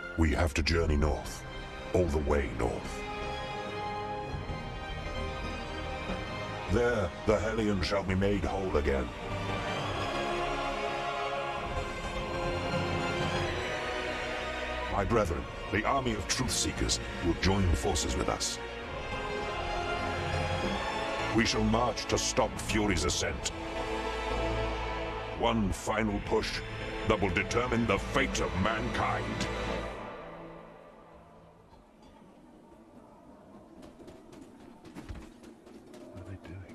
We have to journey north. All the way north. There, the Hellion shall be made whole again. My brethren, the army of Truth-Seekers, will join forces with us. We shall march to stop Fury's ascent. One final push that will determine the fate of mankind. What are they doing?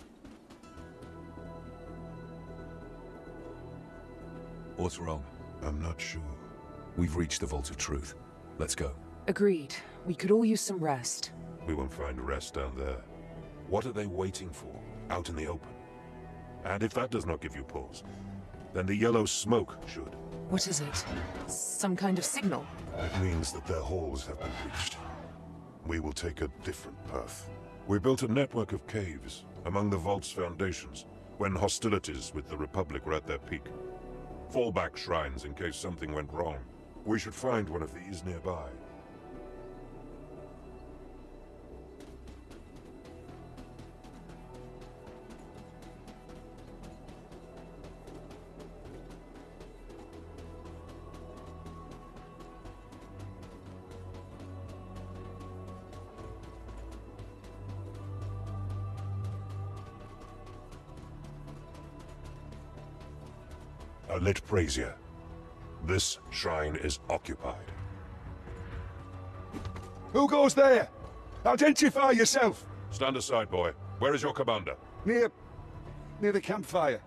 What's wrong? I'm not sure. We've reached the Vault of Truth. Let's go. Agreed. We could all use some rest. We won't find rest down there. What are they waiting for, out in the open? And if that does not give you pause, then the yellow smoke should. What is it? Some kind of signal? It means that their halls have been breached. We will take a different path. We built a network of caves among the Vault's foundations when hostilities with the Republic were at their peak. Fallback shrines in case something went wrong. We should find one of these nearby. A lit brazier. This shrine is occupied. Who goes there? Identify yourself! Stand aside, boy. Where is your commander? Near the campfire.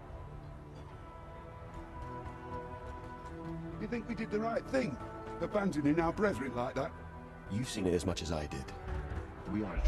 You think we did the right thing? Abandoning our brethren like that? You've seen it as much as I did. We are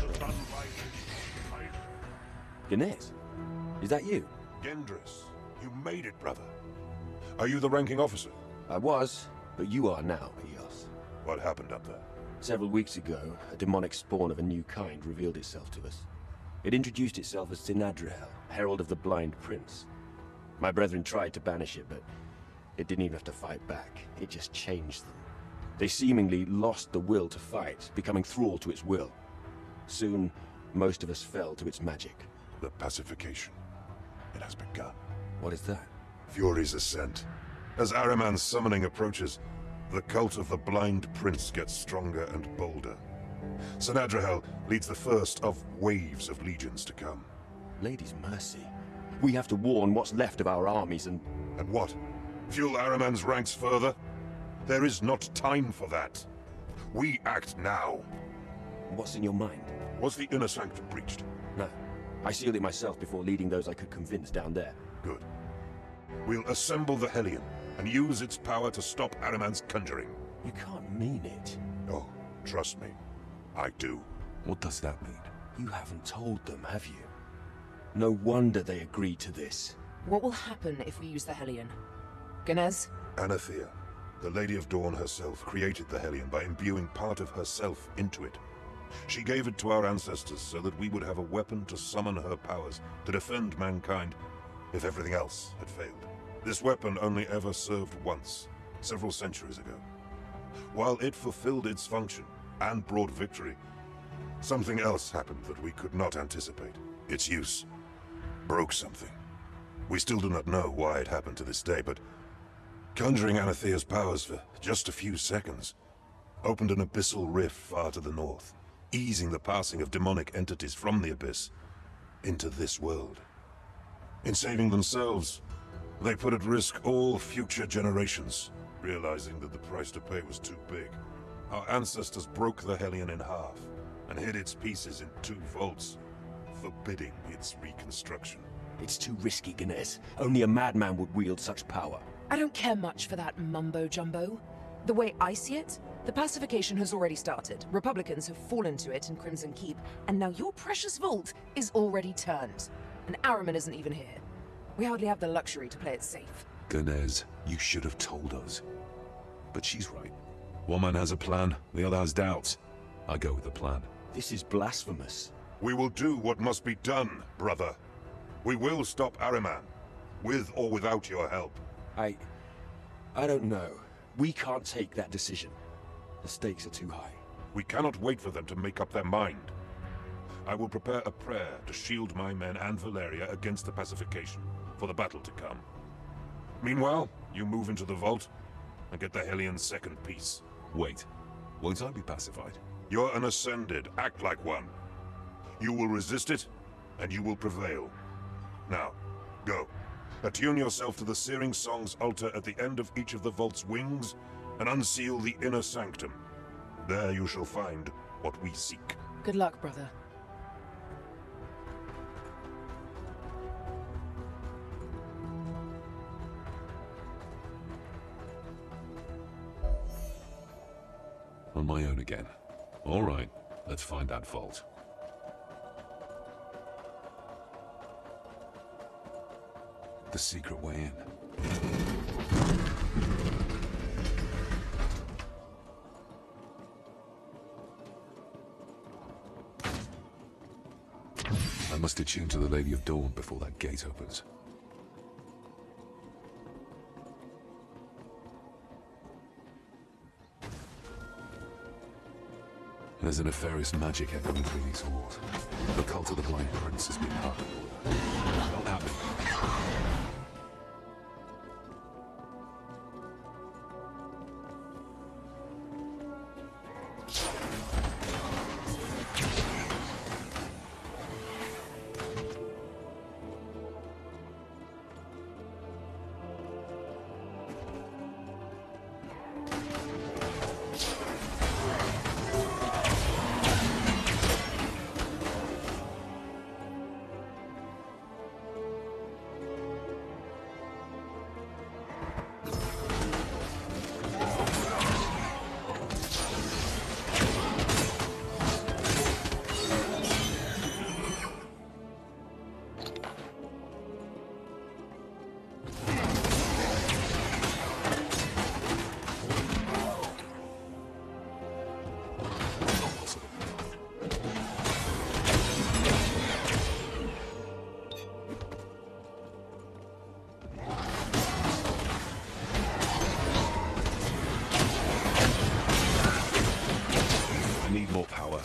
Ganes, is that you? Gendris, you made it, brother. Are you the ranking officer? I was, but you are now, Eos. What happened up there? Several weeks ago, a demonic spawn of a new kind revealed itself to us. It introduced itself as Sinadrahel, Herald of the Blind Prince. My brethren tried to banish it, but it didn't even have to fight back. It just changed them. They seemingly lost the will to fight, becoming thrall to its will. Soon, most of us fell to its magic. The pacification. It has begun. What is that? Fury's ascent. As Ahriman's summoning approaches, the cult of the Blind Prince gets stronger and bolder. Sinadrahel leads the first of waves of legions to come. Lady's mercy. We have to warn what's left of our armies and... And what? Fuel Ahriman's ranks further? There is not time for that. We act now. What's in your mind? Was the inner sanctum breached? No. I sealed it myself before leading those I could convince down there. Good. We'll assemble the Hellion and use its power to stop Ahriman's conjuring. You can't mean it. Oh, trust me. I do. What does that mean? You haven't told them, have you? No wonder they agreed to this. What will happen if we use the Hellion? Ganes? Anathea, the Lady of Dawn herself, created the Hellion by imbuing part of herself into it. She gave it to our ancestors so that we would have a weapon to summon her powers, to defend mankind, if everything else had failed. This weapon only ever served once, several centuries ago. While it fulfilled its function and brought victory, something else happened that we could not anticipate. Its use broke something. We still do not know why it happened to this day, but conjuring Anathea's powers for just a few seconds opened an abyssal rift far to the north, easing the passing of demonic entities from the abyss into this world. In saving themselves, they put at risk all future generations, realizing that the price to pay was too big. Our ancestors broke the Hellion in half and hid its pieces in 2 vaults, forbidding its reconstruction. It's too risky, Ganes. Only a madman would wield such power. I don't care much for that mumbo-jumbo. The way I see it, the pacification has already started. Republicans have fallen to it in Crimson Keep, and now your precious vault is already turned. And Ahriman isn't even here. We hardly have the luxury to play it safe. Ganes, you should have told us. But she's right. One man has a plan, the other has doubts. I go with the plan. This is blasphemous. We will do what must be done, brother. We will stop Ahriman, with or without your help. I don't know. We can't take that decision. The stakes are too high. We cannot wait for them to make up their mind. I will prepare a prayer to shield my men and Valeria against the pacification, for the battle to come. Meanwhile, you move into the vault and get the Hellion second piece. Wait. Won't I be pacified? You're an Ascended. Act like one. You will resist it, and you will prevail. Now, go. Attune yourself to the Searing Song's altar at the end of each of the vault's wings, and unseal the inner sanctum. There you shall find what we seek. Good luck, brother. On my own again. All right, let's find that vault. The secret way in. I must attune to the Lady of Dawn before that gate opens. There's a nefarious magic echoing through these halls. The cult of the Blind Prince has been hard at order. Not happening. Need more power.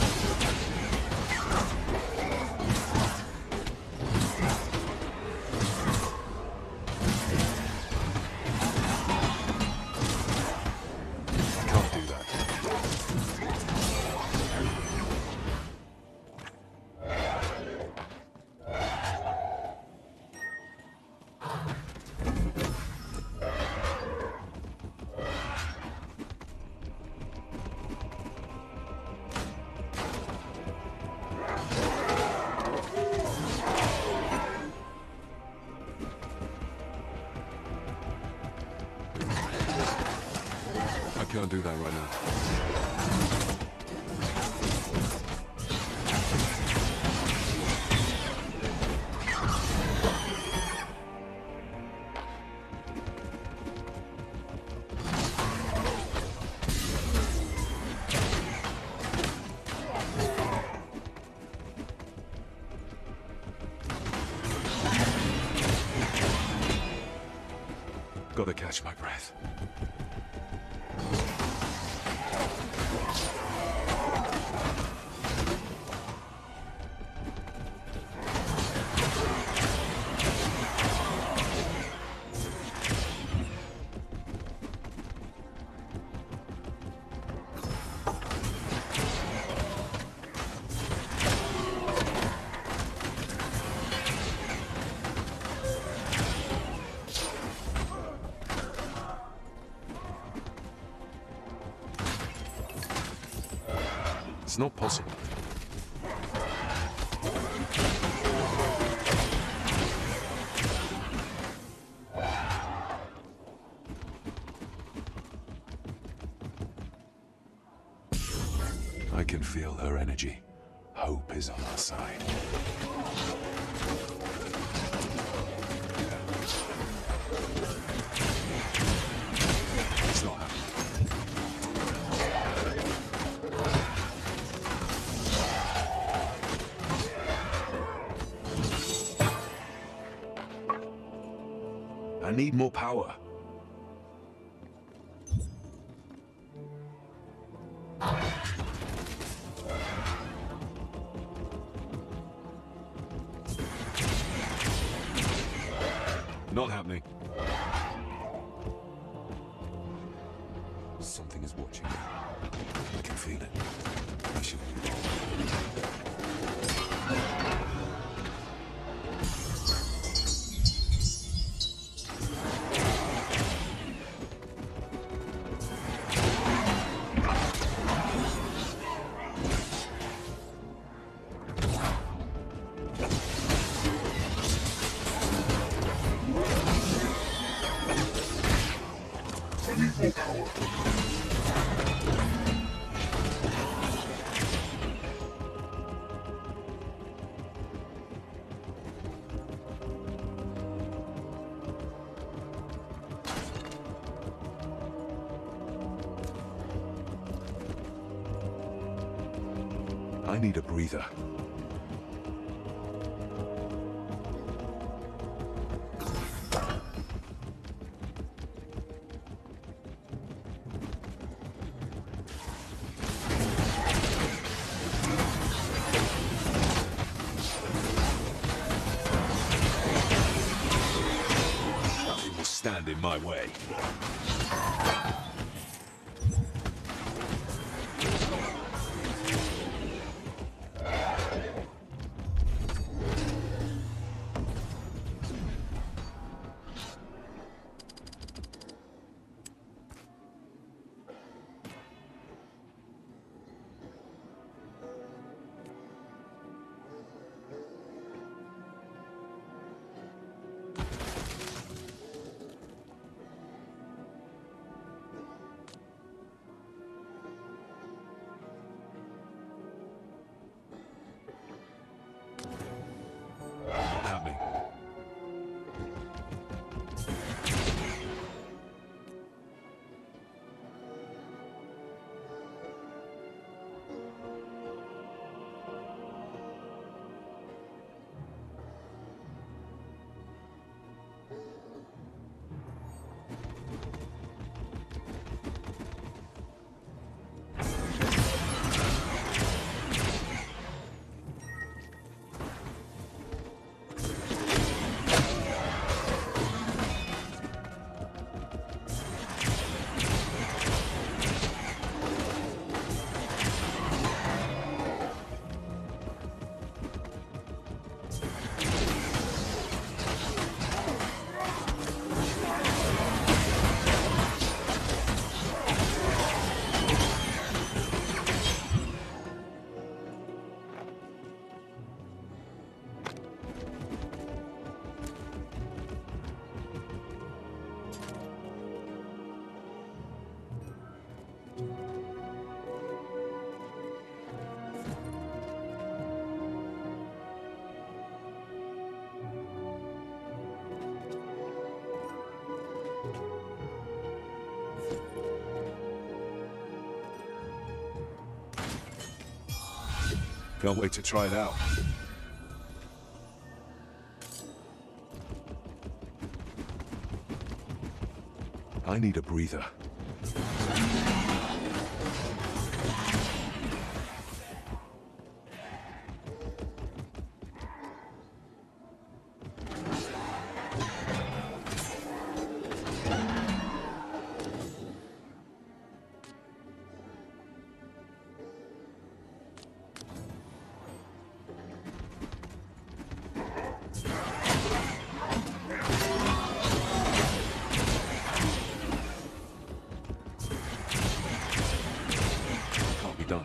Can't do that. I can't do that right now. Gotta catch my breath. It's not possible. I can feel her energy. Hope is on our side. It's not happening. I need more power. Not happening. Something is watching me. I can feel it. I should... I need a breather. Nothing will stand in my way. Happening. Can't wait to try it out. I need a breather. Done.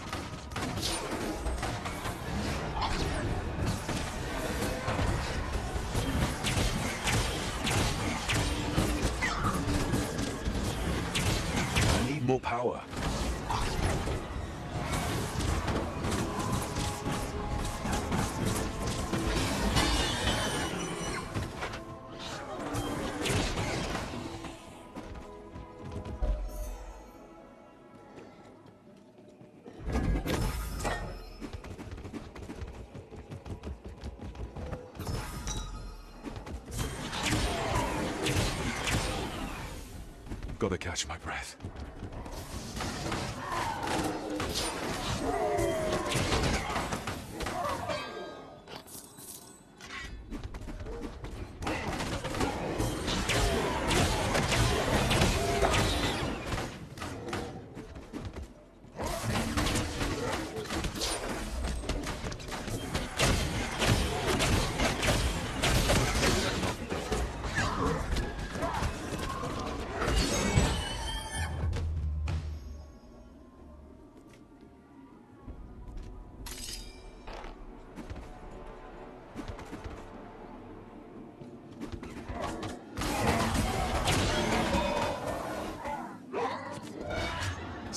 I need more power. Gotta catch my breath.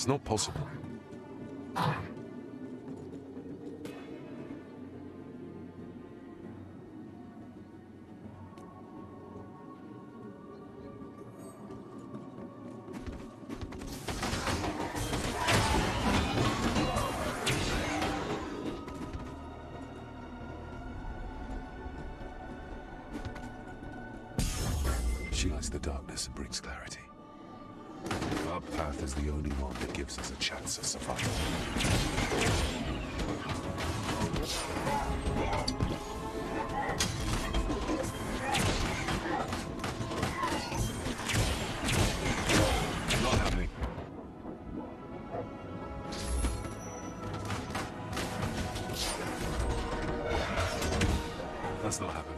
It's not possible. She lights the darkness and brings clarity. Our path is the only one that gives us a chance of survival. Not happening. That's not happening.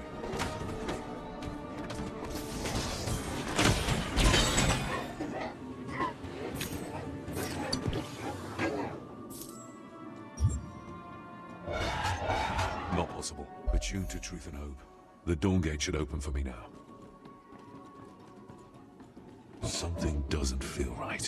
Not possible. Attuned to truth and hope. The Dawn Gate should open for me now. Something doesn't feel right.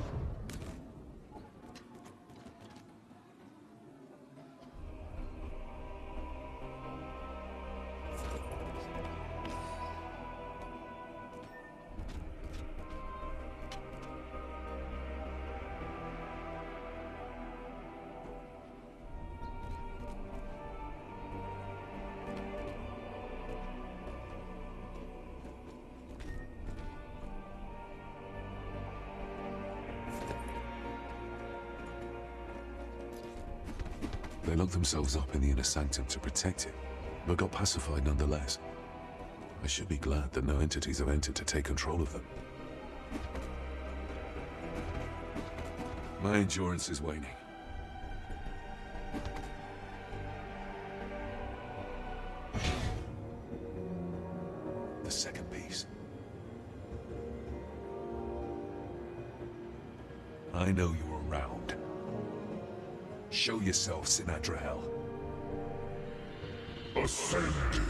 They locked themselves up in the inner sanctum to protect it, but got pacified nonetheless. I should be glad that no entities have entered to take control of them. My endurance is waning. The second piece. I know you're around. Show yourself, Sinadrihel. Ascended.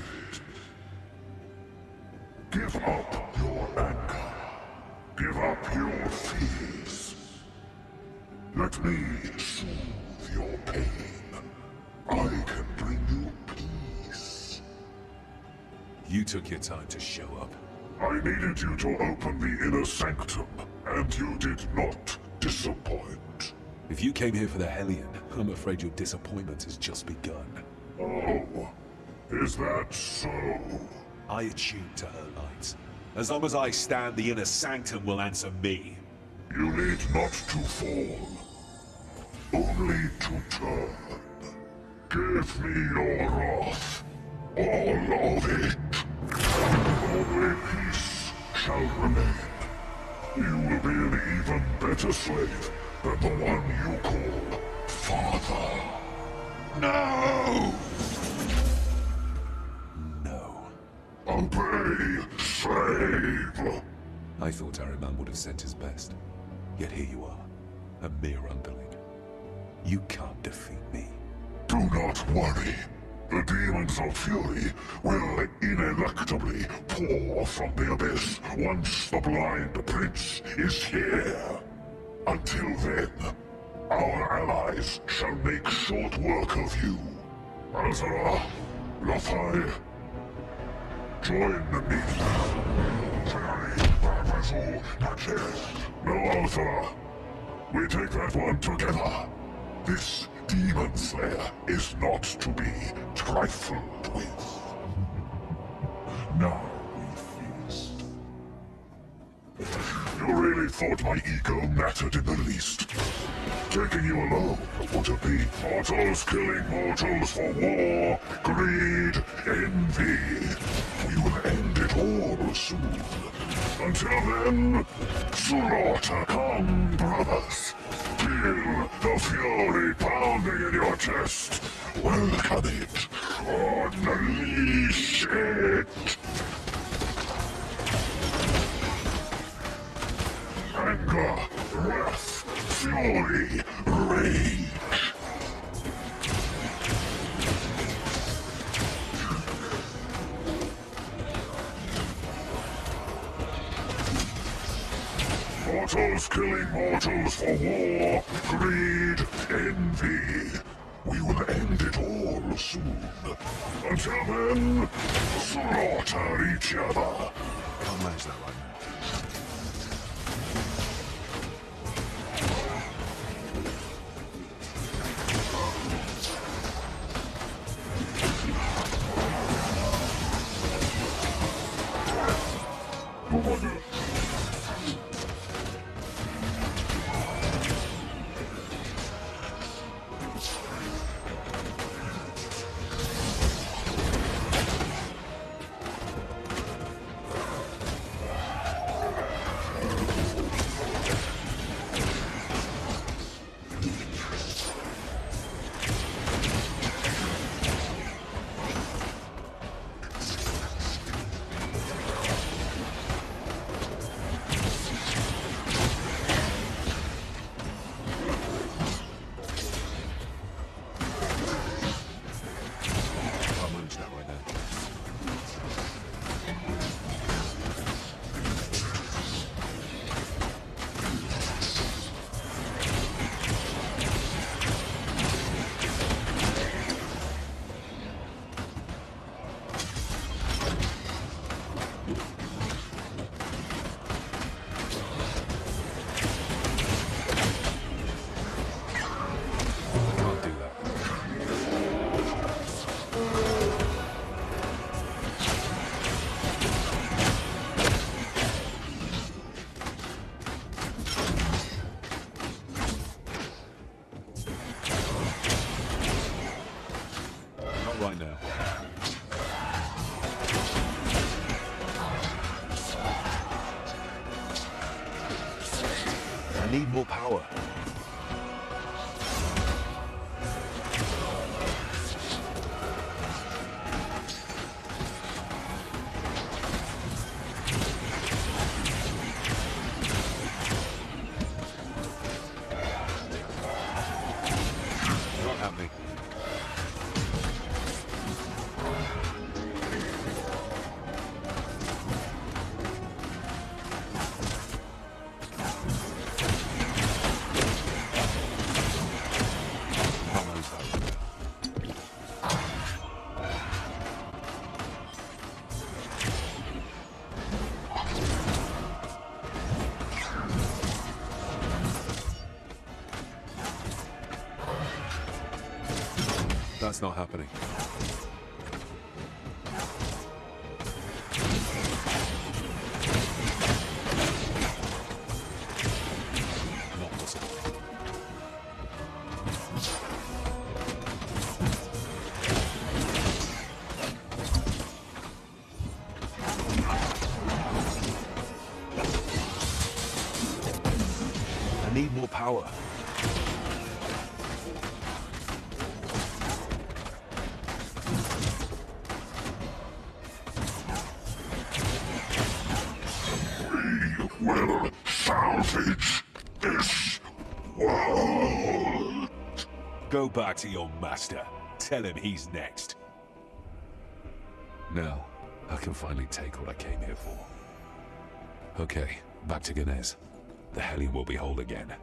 Give up your anger. Give up your fears. Let me soothe your pain. I can bring you peace. You took your time to show up. I needed you to open the inner sanctum, and you did not disappoint. If you came here for the Hellion, I'm afraid your disappointment has just begun. Oh, is that so? I attune to her light. As long as I stand, the inner sanctum will answer me. You need not to fall, only to turn. Give me your wrath, all of it. Only peace shall remain. You will be an even better slave than the one you call Father. No! No. Obey, slave! I thought Ahriman would have sent his best. Yet here you are, a mere underling. You can't defeat me. Do not worry. The demons of fury will ineluctably pour from the abyss once the blind prince is here. Until then, our allies shall make short work of you. Azara, Lothai, join me. No, Arthur. We take that one together. This demon slayer is not to be trifled with. Now we feast. You really thought my ego mattered in the least? Taking you alone would have been mortals killing mortals for war, greed, envy. We will end it all soon. Until then, slaughter, come, brothers. Feel the fury pounding in your chest. Welcome it. Unleash it. Anger, wrath, fury, rage. Mortals killing mortals for war, greed, envy. We will end it all soon. Until then, slaughter each other. Can't manage that right now. Right now. I need more power. Not happening. That's not happening. Not possible. I need more power. Will salvage this world. Go back to your master. Tell him he's next. Now, I can finally take what I came here for. Okay, back to Ganes. The Hellion will be whole again.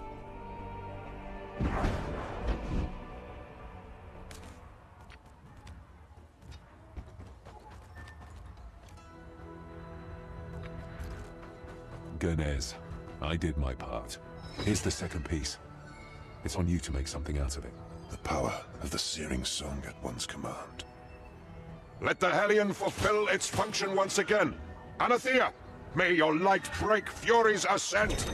Ganes, I did my part. Here's the second piece. It's on you to make something out of it. The power of the searing song at one's command. Let the Hellion fulfill its function once again. Anathea, may your light break Fury's ascent!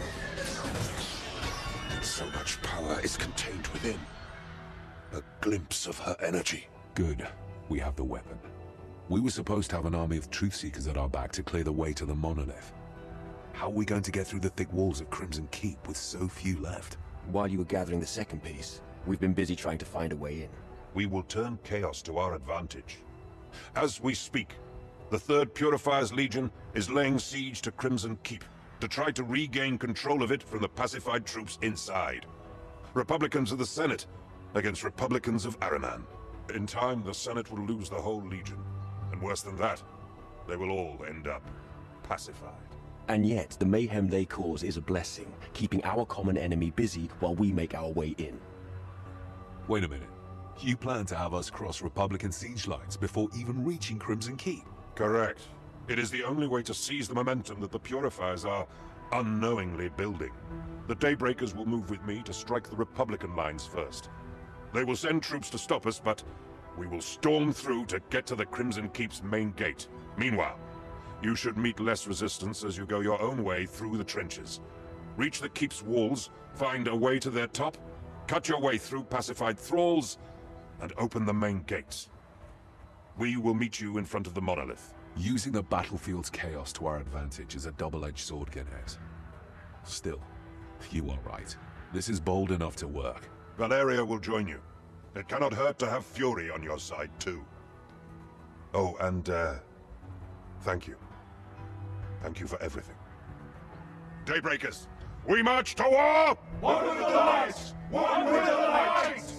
So much power is contained within. A glimpse of her energy. Good. We have the weapon. We were supposed to have an army of Truthseekers at our back to clear the way to the monolith. How are we going to get through the thick walls of Crimson Keep with so few left? While you were gathering the second piece, we've been busy trying to find a way in. We will turn chaos to our advantage. As we speak, the 3rd Purifier's Legion is laying siege to Crimson Keep to try to regain control of it from the pacified troops inside. Republicans of the Senate against Republicans of Ahriman. In time, the Senate will lose the whole Legion. And worse than that, they will all end up pacified. And yet, the mayhem they cause is a blessing, keeping our common enemy busy while we make our way in. Wait a minute. You plan to have us cross Republican siege lines before even reaching Crimson Keep? Correct. It is the only way to seize the momentum that the Purifiers are unknowingly building. The Daybreakers will move with me to strike the Republican lines first. They will send troops to stop us, but we will storm through to get to the Crimson Keep's main gate. Meanwhile, you should meet less resistance as you go your own way through the trenches. Reach the Keep's walls, find a way to their top, cut your way through pacified thralls, and open the main gates. We will meet you in front of the monolith. Using the battlefield's chaos to our advantage is a double-edged sword, Ganes. Still, you are right. This is bold enough to work. Valeria will join you. It cannot hurt to have Fury on your side, too. Oh, and, thank you. Thank you for everything. Daybreakers, we march to war! One with the lights! One with the lights!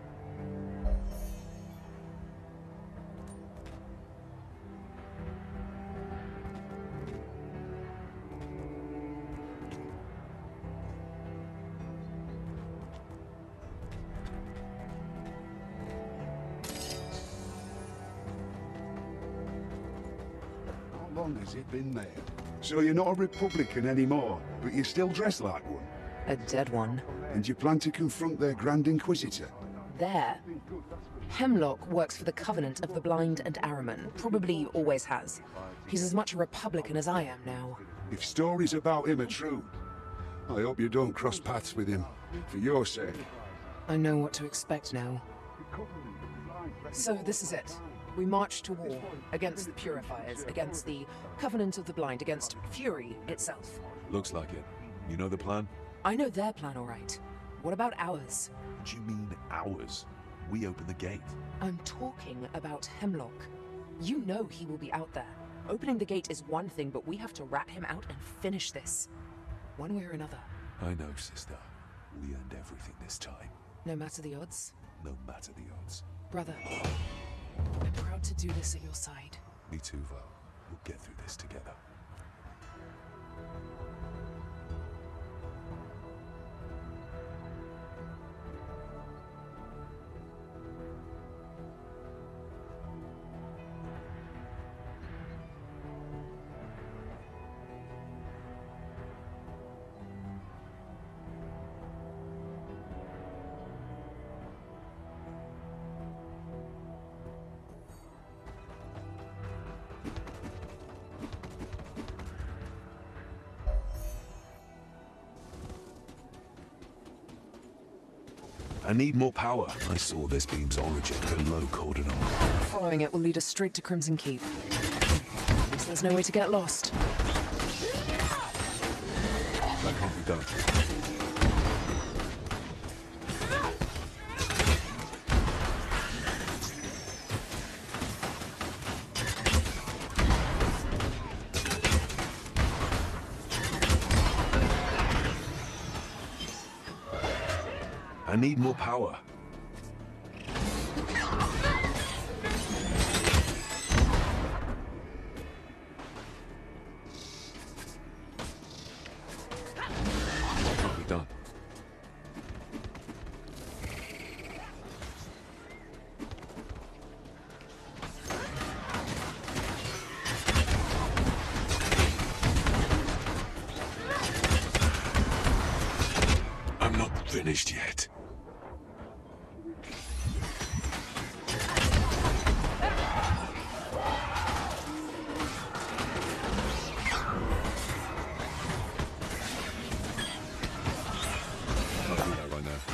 How long has it been there? So you're not a Republican anymore, but you still dress like one? A dead one. And you plan to confront their Grand Inquisitor? There. Hemlock works for the Covenant of the Blind and Araman. Probably always has. He's as much a Republican as I am now. If stories about him are true, I hope you don't cross paths with him, for your sake. I know what to expect now. So this is it. We march to war, against the Purifiers, against the Covenant of the Blind, against Fury itself. Looks like it. You know the plan? I know their plan all right. What about ours? What do you mean, ours? We open the gate. I'm talking about Hemlock. You know he will be out there. Opening the gate is one thing, but we have to rat him out and finish this. One way or another. I know, sister. We earned everything this time. No matter the odds. No matter the odds. Brother, I'm proud to do this at your side. Me too, Val. We'll get through this together. I need more power. I saw this beam's origin below Cordon. Following it will lead us straight to Crimson Keep. At least there's no way to get lost. That can't be done. I need more power. Can't be done. I'm not finished yet. Can't do that right now.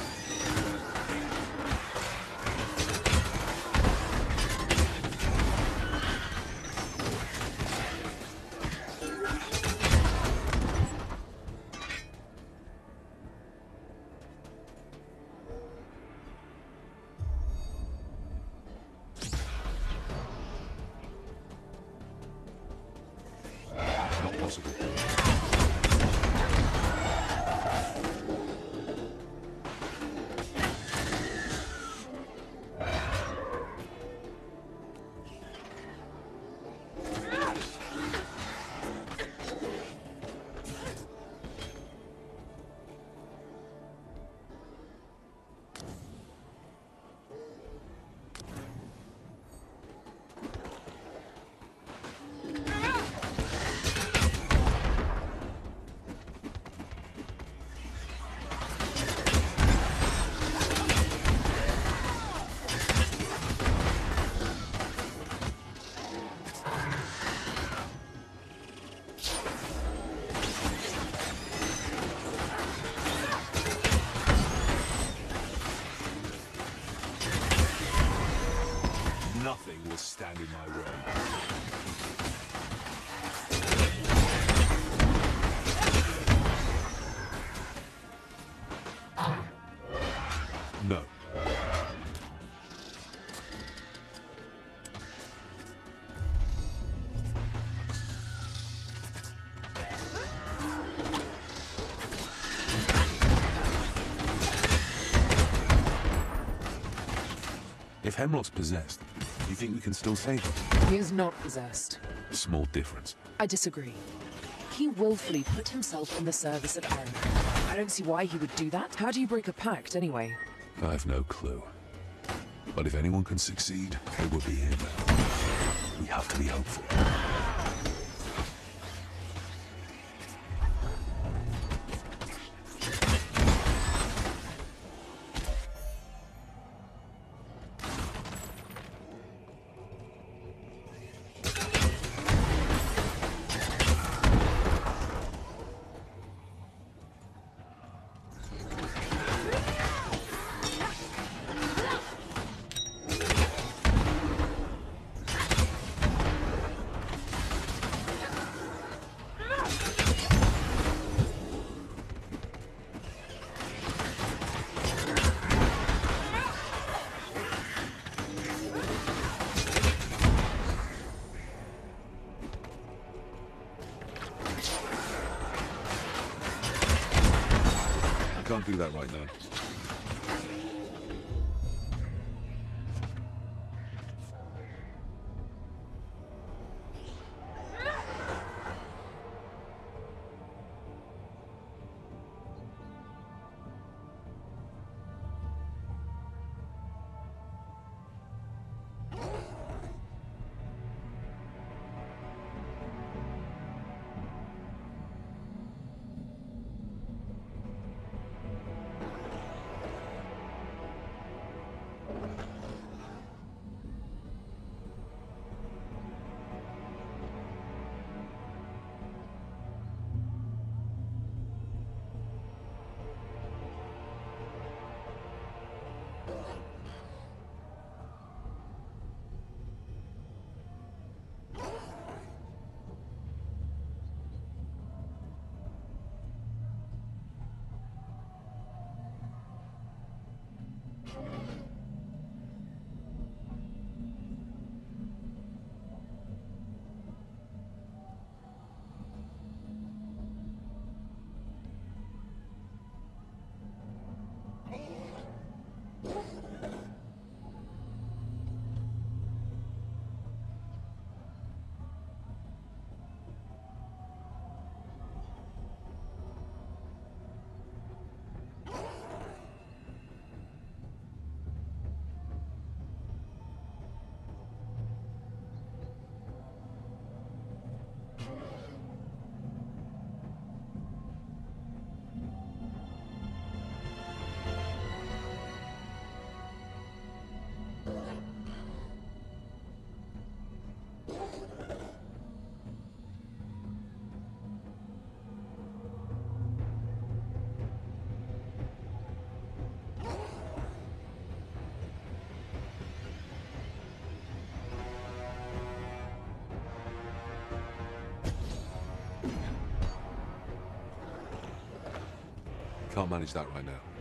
stand in my way. No. If Hemlock's possessed, do you think we can still save him? He is not possessed. Small difference. I disagree. He willfully put himself in the service of Erin. I don't see why he would do that. How do you break a pact, anyway? I have no clue. But if anyone can succeed, it would be him. We have to be hopeful. Can't do that right now. Can't manage that right now.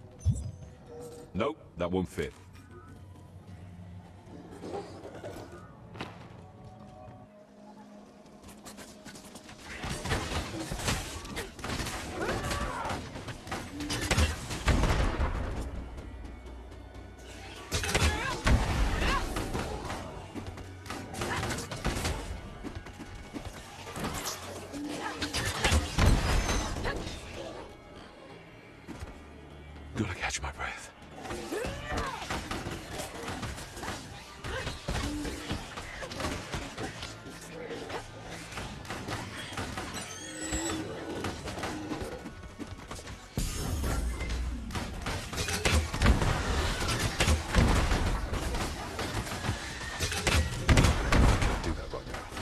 Nope, that won't fit. Gotta catch my breath. Can't do that right now.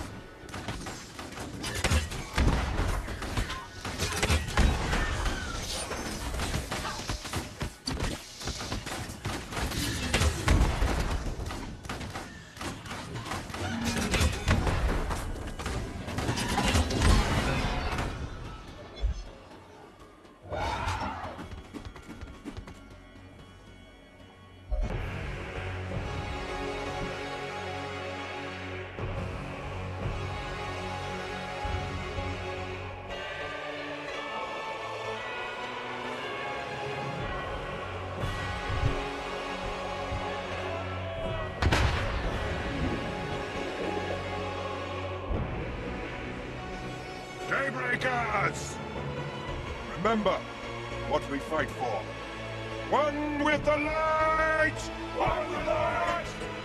Daybreakers! Remember what we fight for. One with the light! One with the light!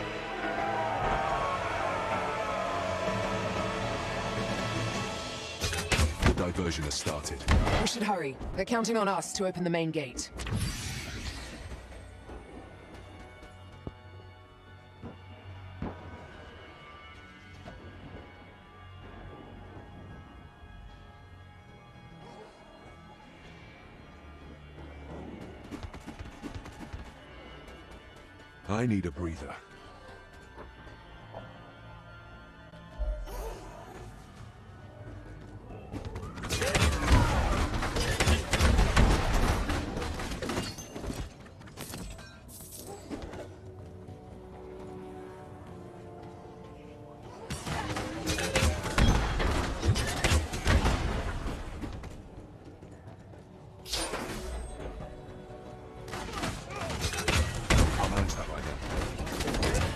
The diversion has started. We should hurry. They're counting on us to open the main gate. I need a breather. I'll manage that right now.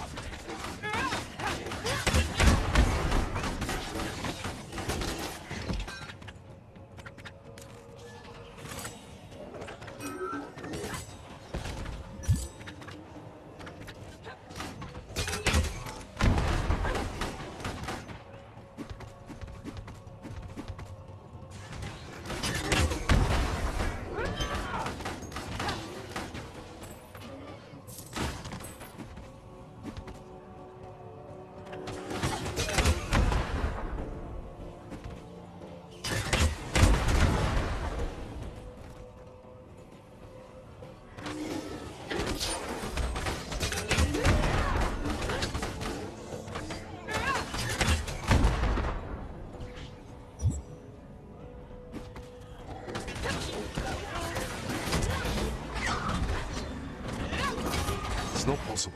It's not possible.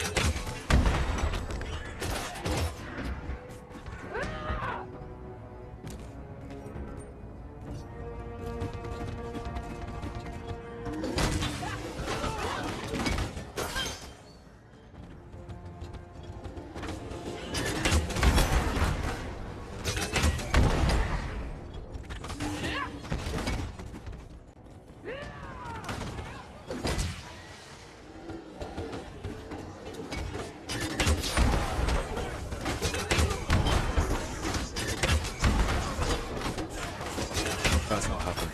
That's not happening.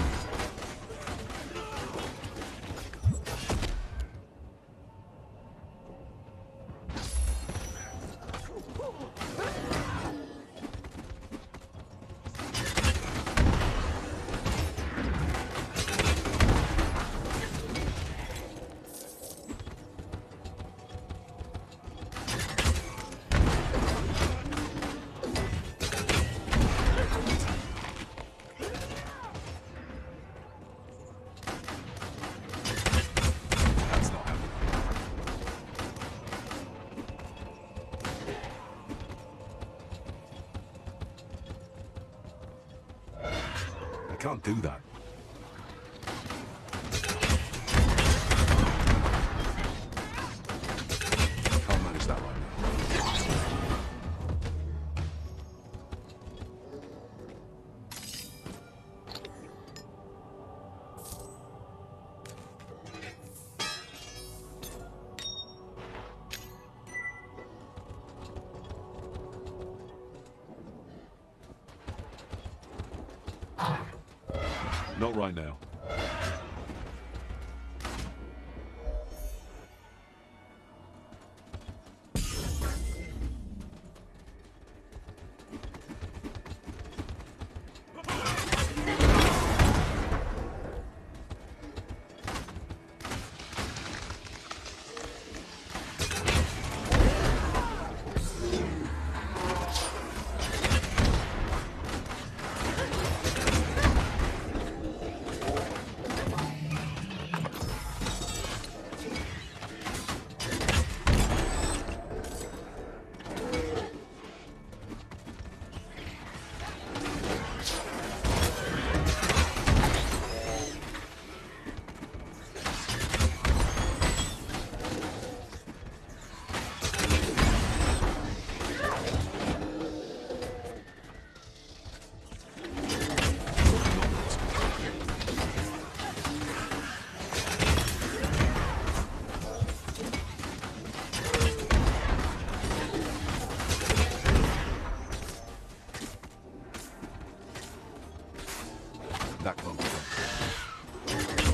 That's not happening. I can't do that. Can't manage that right now. Not right now. That can't be done.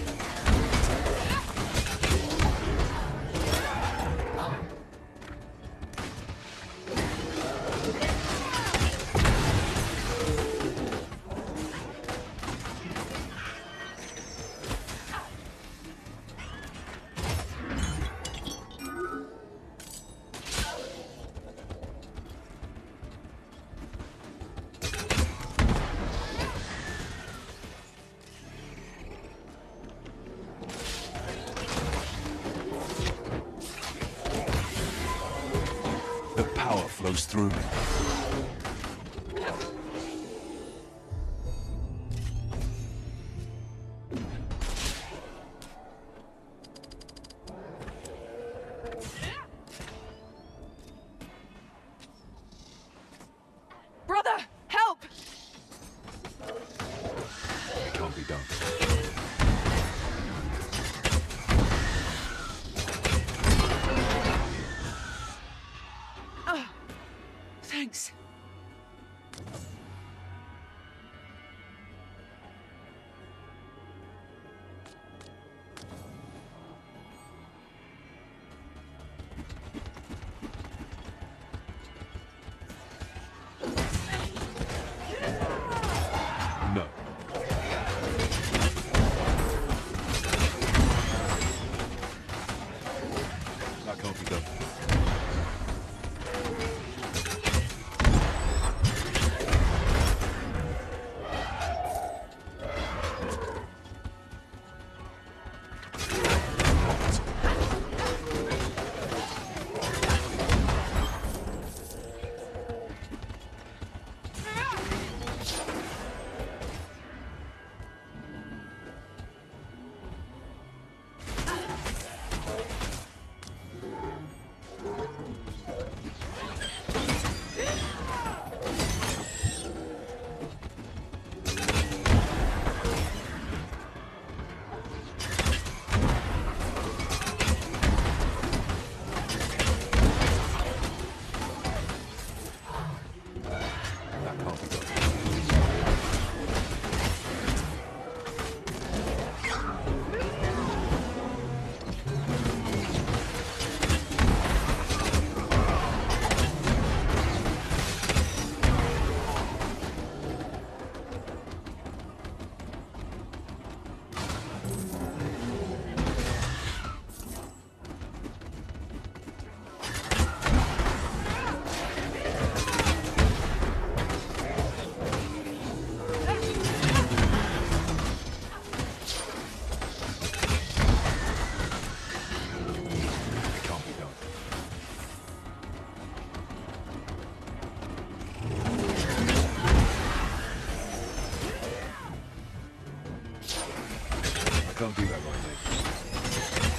The power flows through me. Brother, help! It can't be done. Thanks. No. That can't be done. That can't be done. It can't be done. I can't do that right, mate.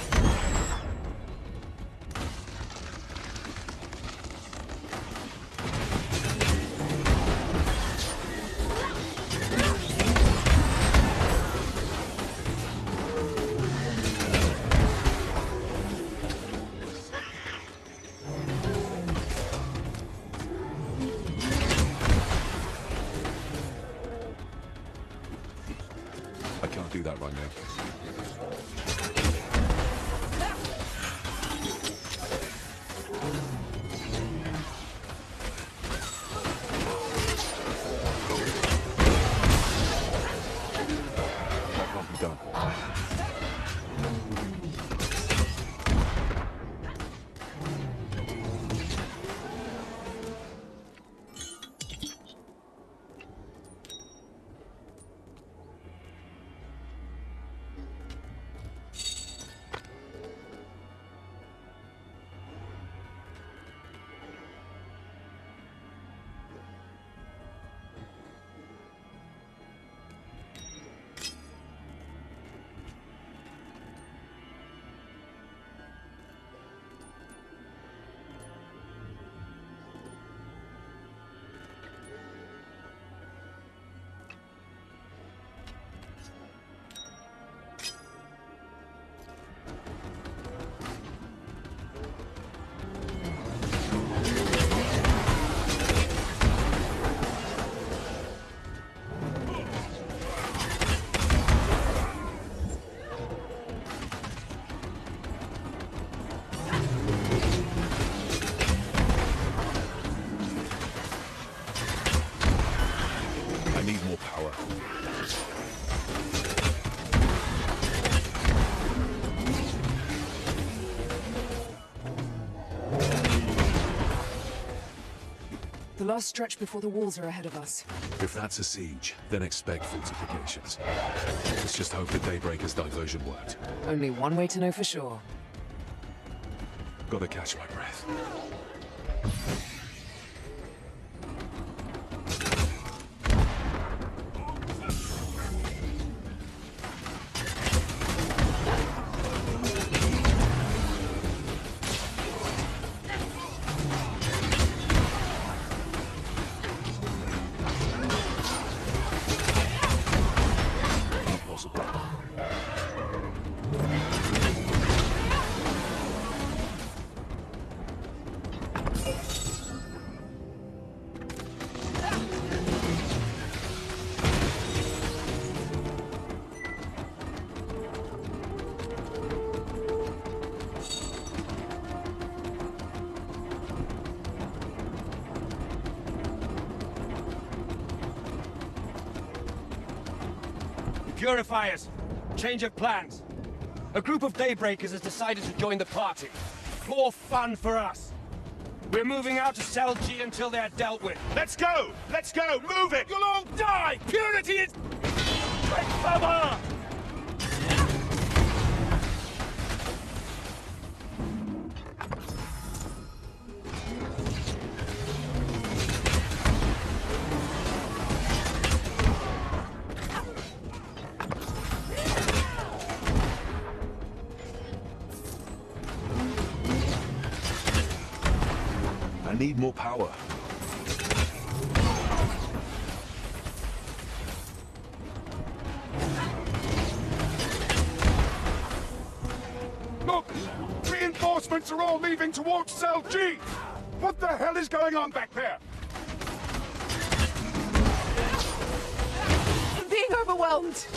That can't be done. I need more power. The last stretch before the walls are ahead of us. If that's a siege, then expect fortifications. Let's just hope the Daybreaker's diversion worked. Only one way to know for sure. Gotta catch my breath. Impossible. Purifiers! Change of plans. A group of Daybreakers has decided to join the party. More fun for us. We're moving out to Cell G until they're dealt with. Let's go! Let's go! Move it! You'll all die! Purity is... Take cover! I need more power. Look! Reinforcements are all leaving towards Cell G! What the hell is going on back there? I'm being overwhelmed!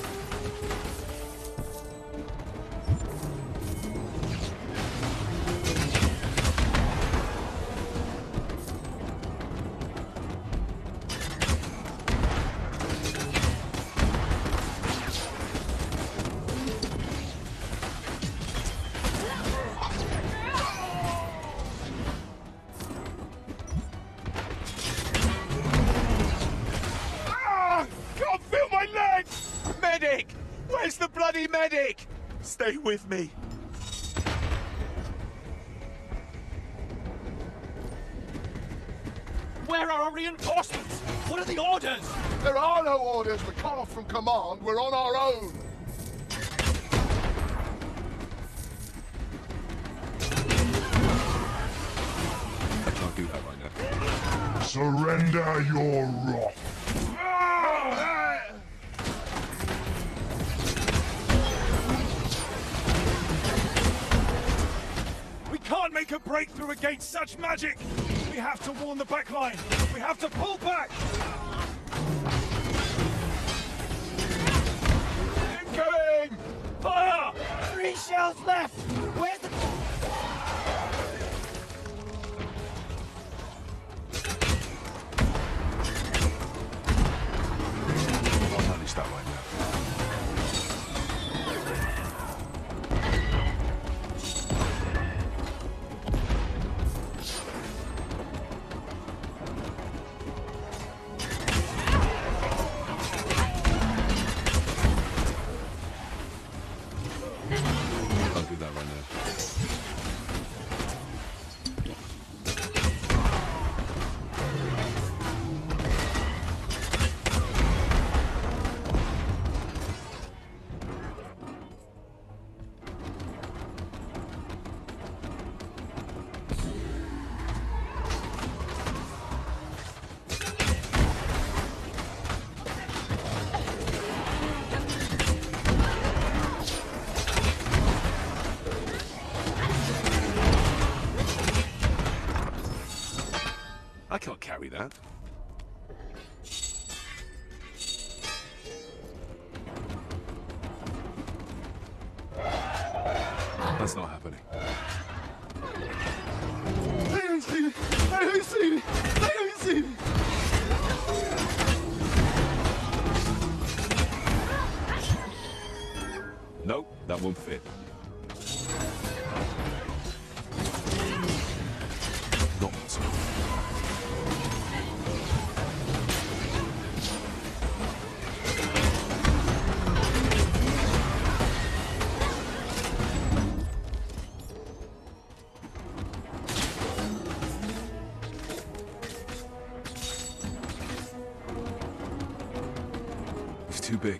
Can't feel my legs! Medic! Where's the bloody medic? Stay with me. Where are our reinforcements? What are the orders? There are no orders. We're cut off from command. We're on our own. I can't do that right now. Surrender your wrath. We can't make a breakthrough against such magic! We have to warn the back line! We have to pull back! Incoming! shells left! Where's the... I'll manage that right now. I'll do that right now. I can't carry that. That's not happening. They don't see me! They don't see me! They don't see me! Nope, that won't fit. Not possible. It's too big.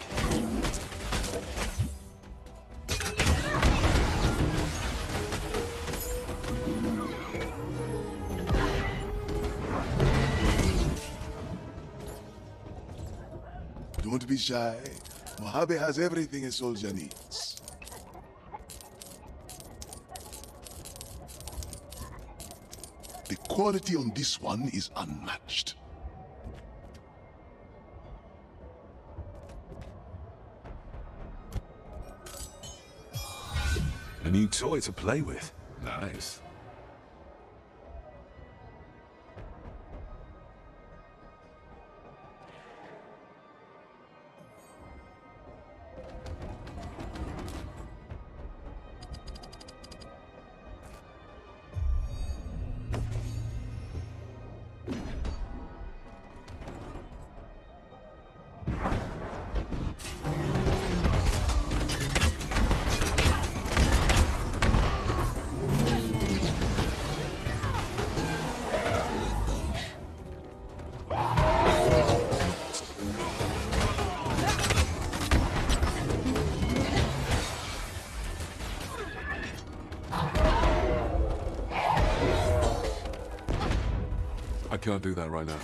Don't be shy. Mojave has everything a soldier needs. The quality on this one is unmatched. A new toy to play with. Nice. I can't do that right now.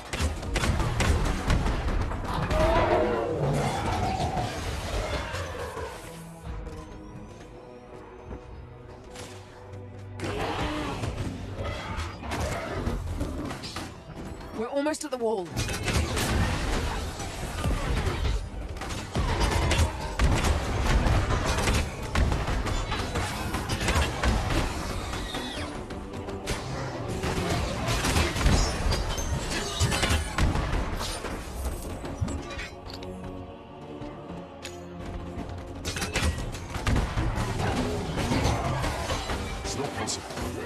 We're almost at the wall. It's not possible.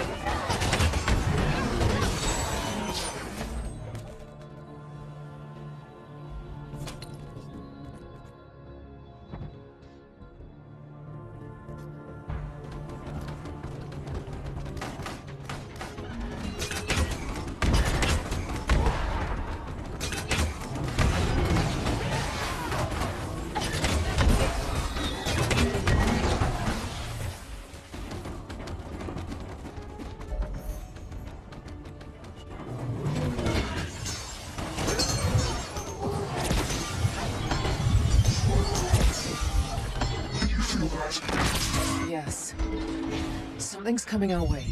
Yes. Something's coming our way.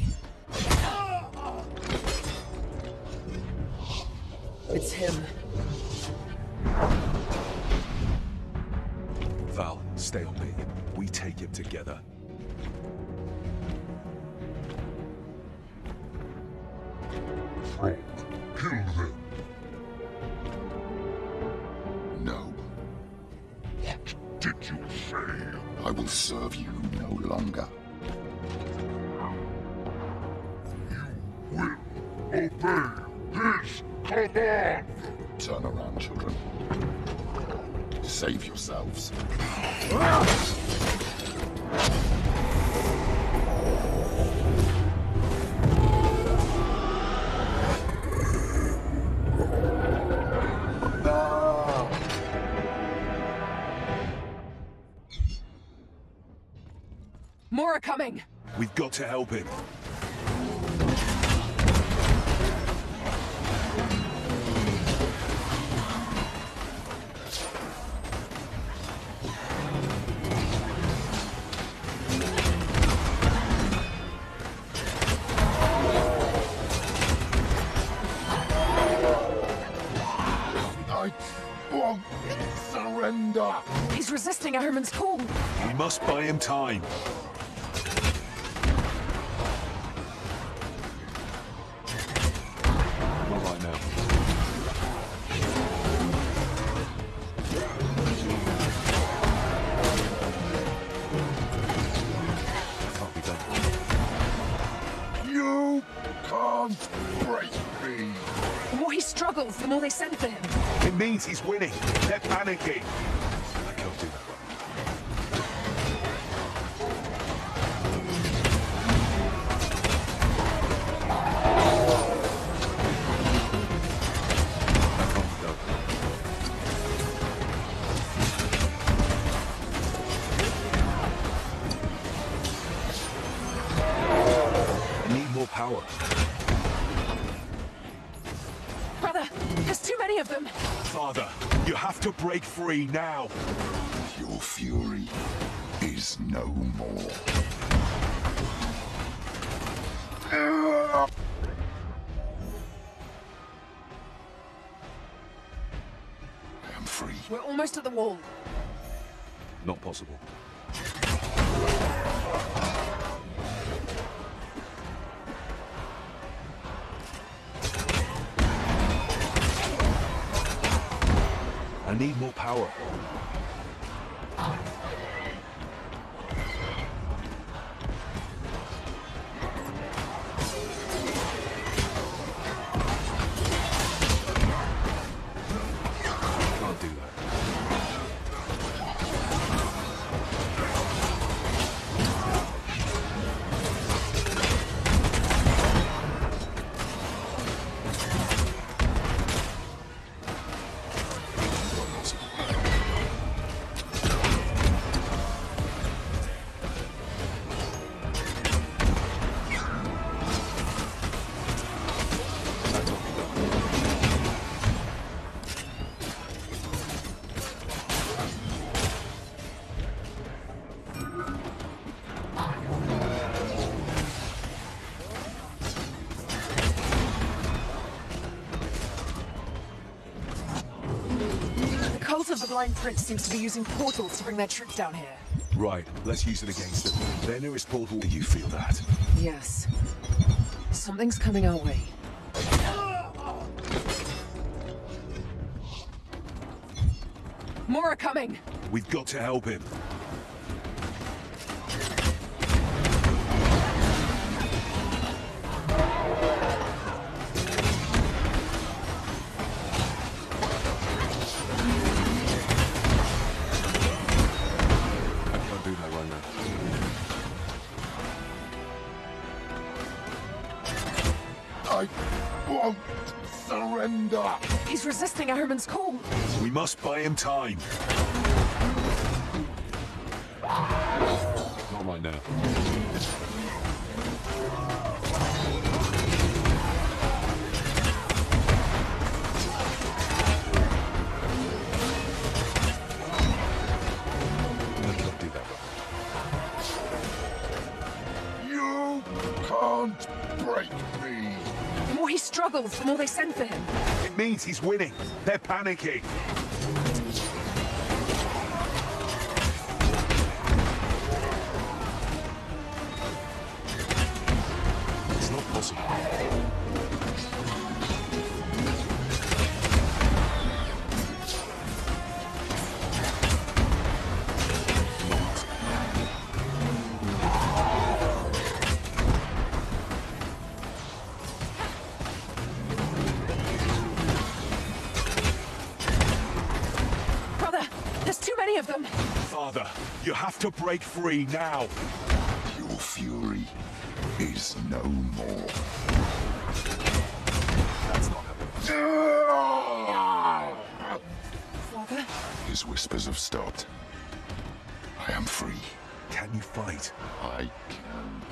It's him. Val, stay on me. We take him together. will serve you no longer. You will obey his command! Turn around, children. Save yourselves. More are coming! We've got to help him. I won't surrender! He's resisting Ahriman's call! We must buy him time. Not right now. Can't be done. You can't break me! The more he struggles, the more they send for him. It means he's winning. They're panicking. I can't do that. Power. Brother, there's too many of them! Father, you have to break free now. Your fury is no more. I am free. We're almost at the wall. Not possible. I need more power. Can't do that. The cult of the Blind Prince seems to be using portals to bring their troops down here. Right, let's use it against them. Their nearest portal. Do you feel that? Yes. Something's coming our way. More are coming! We've got to help him. I can't do that right now. I won't surrender! He's resisting Ahriman's call! We must buy him time. Not right now. I can't do that. You can't break me! The more he struggles, the more they send for him. It means he's winning. They're panicking. It's not possible. Not. Father, you have to break free now. Your fury is no more. That's not happening. Father? His whispers have stopped. I am free. Can you fight? I can.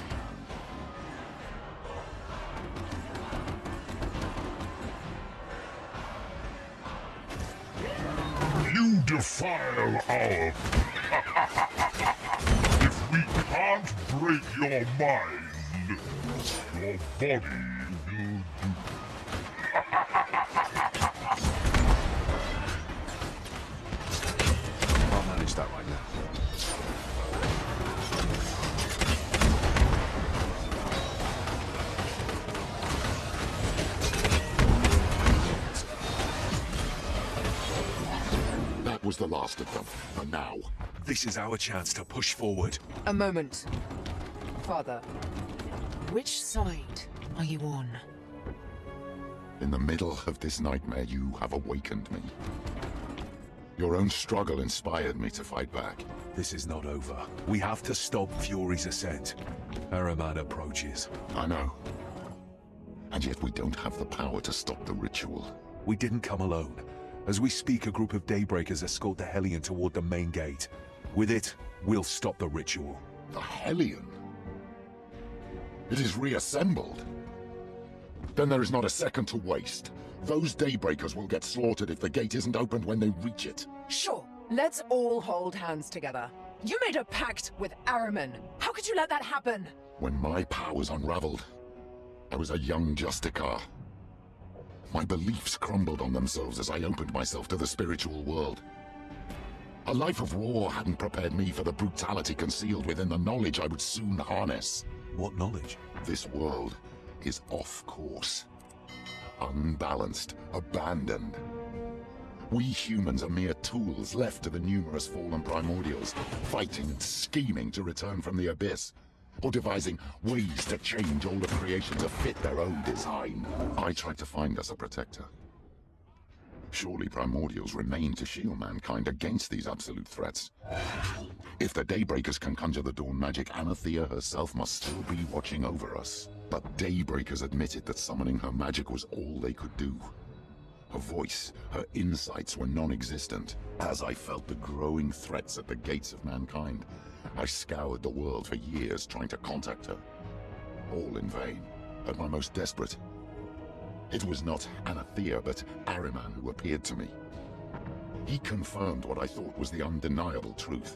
You defile our... If we can't break your mind, your body will do. I'll manage that right now. That was the last of them. And now, This is our chance to push forward. A moment. Father, which side are you on? in the middle of this nightmare, you have awakened me. Your own struggle inspired me to fight back. This is not over. We have to stop Fury's ascent. Ahriman approaches. I know. And yet we don't have the power to stop the ritual. We didn't come alone. As we speak, a group of Daybreakers escort the Hellion toward the main gate. With it, we'll stop the ritual. The Hellion? It is reassembled. Then there is not a second to waste. Those Daybreakers will get slaughtered if the gate isn't opened when they reach it. Sure, let's all hold hands together. You made a pact with Ahriman. How could you let that happen? When my powers unraveled, I was a young Justicar. My beliefs crumbled on themselves as I opened myself to the spiritual world. A life of war hadn't prepared me for the brutality concealed within the knowledge I would soon harness. What knowledge? This world is off course. Unbalanced, abandoned. We humans are mere tools left to the numerous fallen primordials, fighting and scheming to return from the abyss, or devising ways to change all of creation to fit their own design. I tried to find us a protector. Surely primordials remain to shield mankind against these absolute threats. If the Daybreakers can conjure the dawn magic, Anathea herself must still be watching over us. But Daybreakers admitted that summoning her magic was all they could do. Her voice, her insights were non-existent. As I felt the growing threats at the gates of mankind, I scoured the world for years trying to contact her. All in vain. At my most desperate, it was not Anathea, but Ahriman who appeared to me. He confirmed what I thought was the undeniable truth.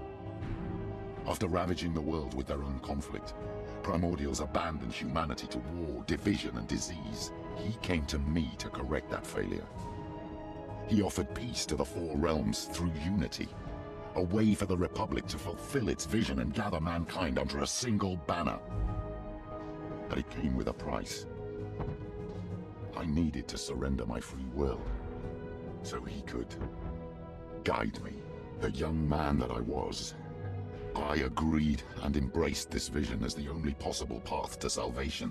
After ravaging the world with their own conflict, primordials abandoned humanity to war, division, and disease. He came to me to correct that failure. He offered peace to the four realms through unity, a way for the Republic to fulfill its vision and gather mankind under a single banner. But it came with a price. I needed to surrender my free will, so he could guide me. The young man that I was, I agreed and embraced this vision as the only possible path to salvation.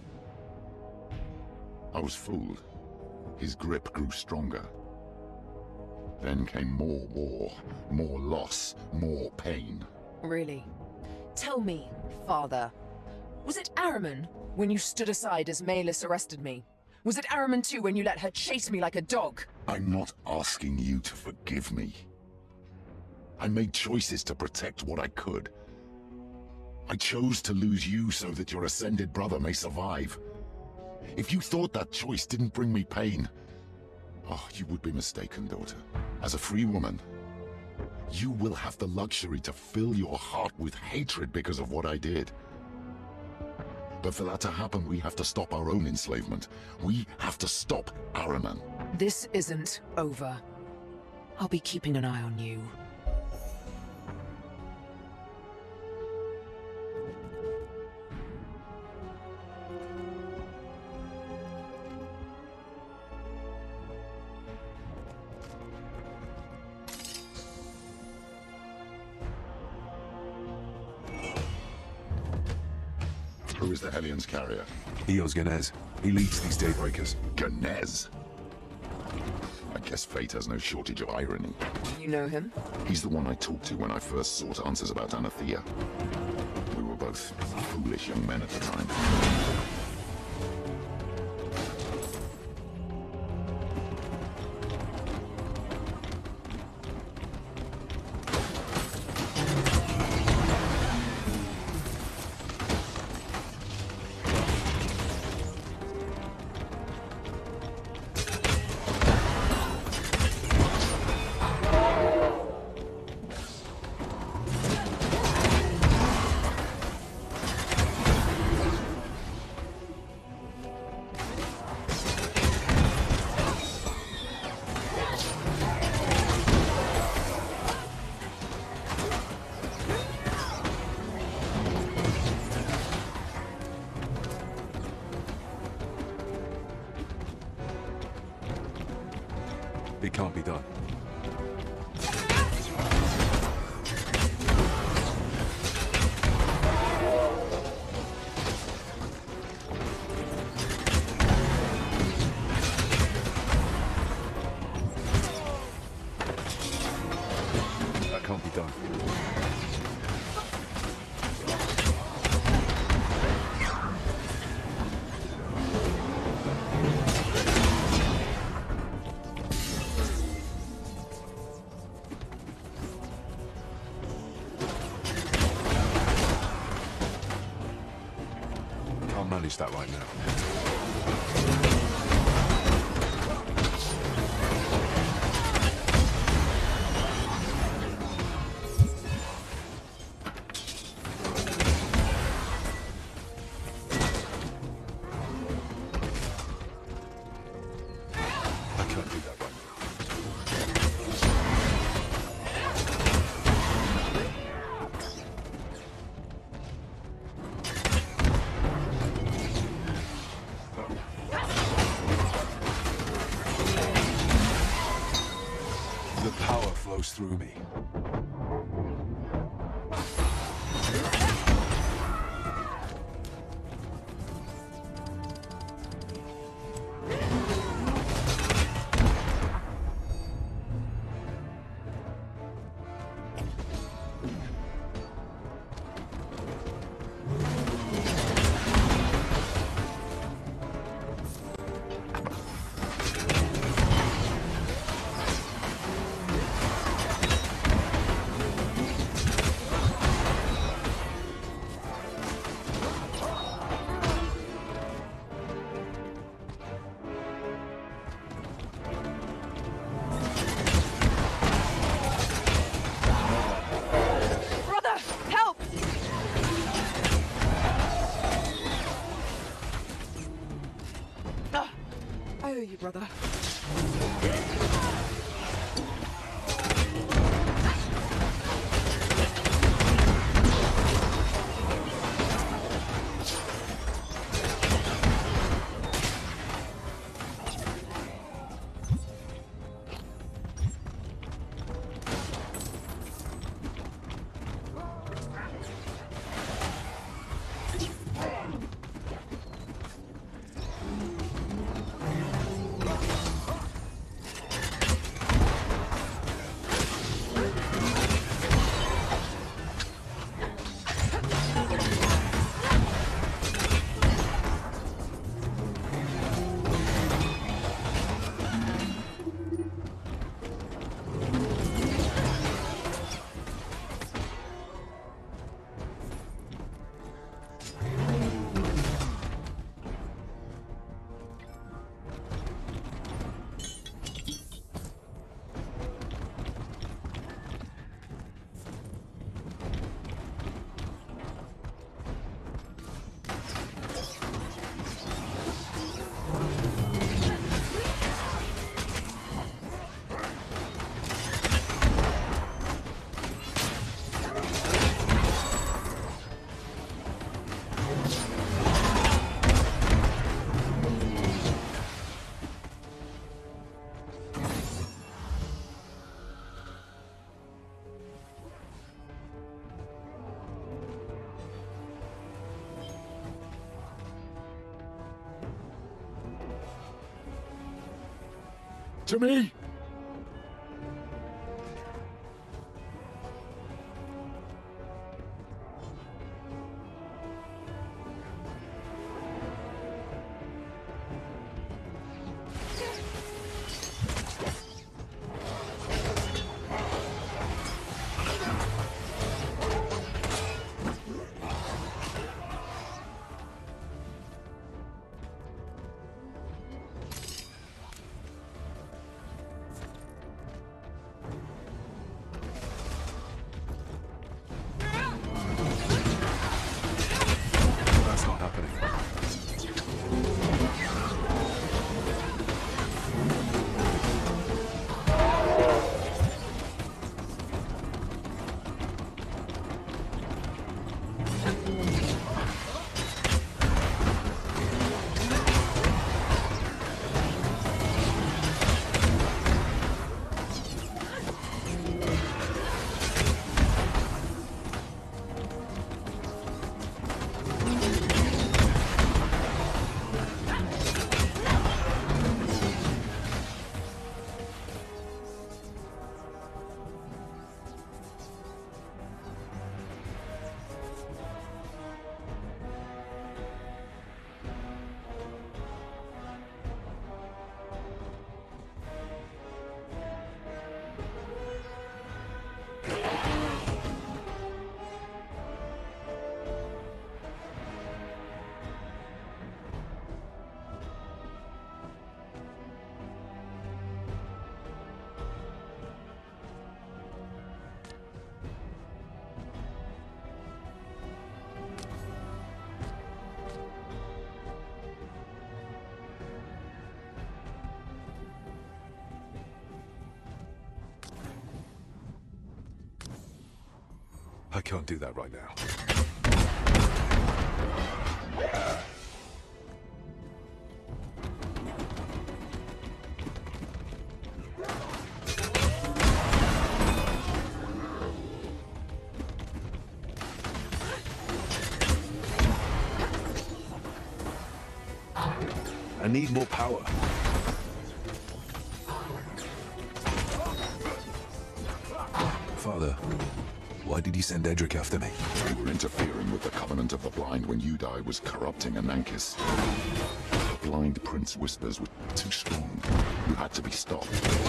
I was fooled. His grip grew stronger. Then came more war, more loss, more pain. Really? Tell me, Father. Was it Ahriman when you stood aside as Maelys arrested me? Was it Ahriman too when you let her chase me like a dog? I'm not asking you to forgive me. I made choices to protect what I could. I chose to lose you so that your ascended brother may survive. If you thought that choice didn't bring me pain, oh, you would be mistaken, daughter. As a free woman, you will have the luxury to fill your heart with hatred because of what I did. But for that to happen, we have to stop our own enslavement. We have to stop Ahriman. This isn't over. I'll be keeping an eye on you. Who is the Hellion's carrier? Eos Ganez. He leads these Daybreakers. Ganez. I Guess fate has no shortage of irony. You know him? He's the one I talked to when I first sought answers about Anathea. We were both foolish young men at the time. It can't be done. That can't be done. Can't manage that right now. I can't do that right now. The power flows through me. Brother, help! I owe you, brother. To me! can't do that right now. I need more power. Father, why did you send Edric after me? You were interfering with the Covenant of the Blind when Udai was corrupting Anankis. The Blind Prince whispers were too strong. You had to be stopped.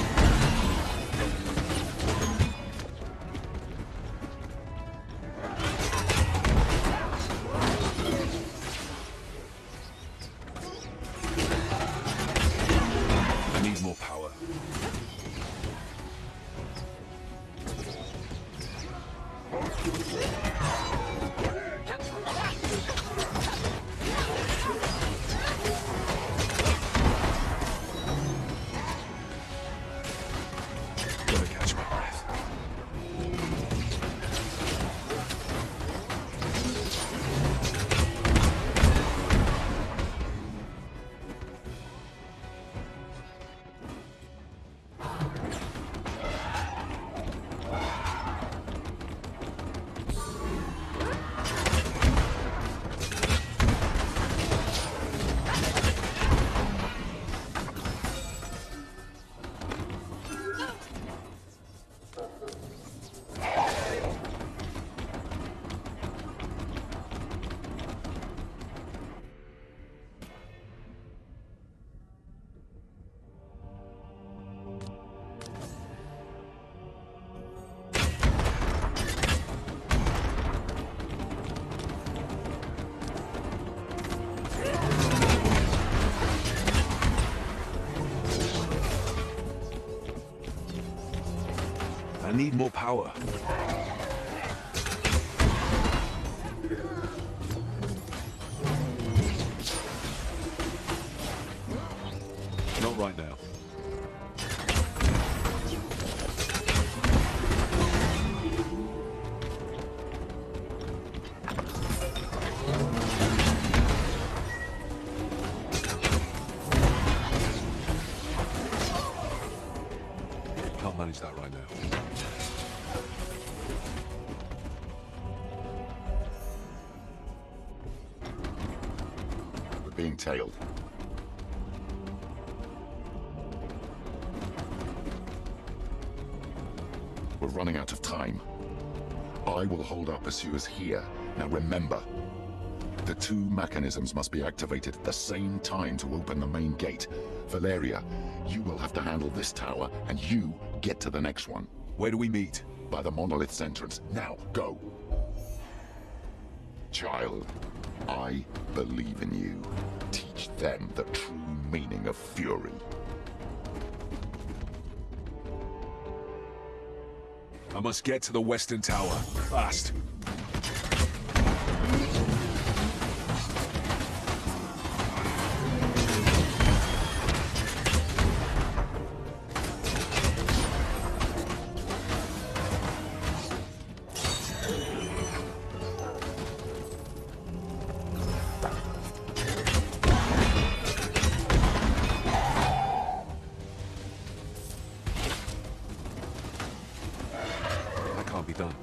I need more power. Gotta catch my breath. I need more power. Not right now. Can't manage that right now. Being tailed. We're running out of time. I will hold our pursuers here. Now remember, the two mechanisms must be activated at the same time to open the main gate. Valeria, you will have to handle this tower, and you get to the next one. Where do we meet? By the monolith's entrance. Now, go. Child, I believe in you. Teach them the true meaning of fury. I must get to the Western Tower. Fast. Can't be done.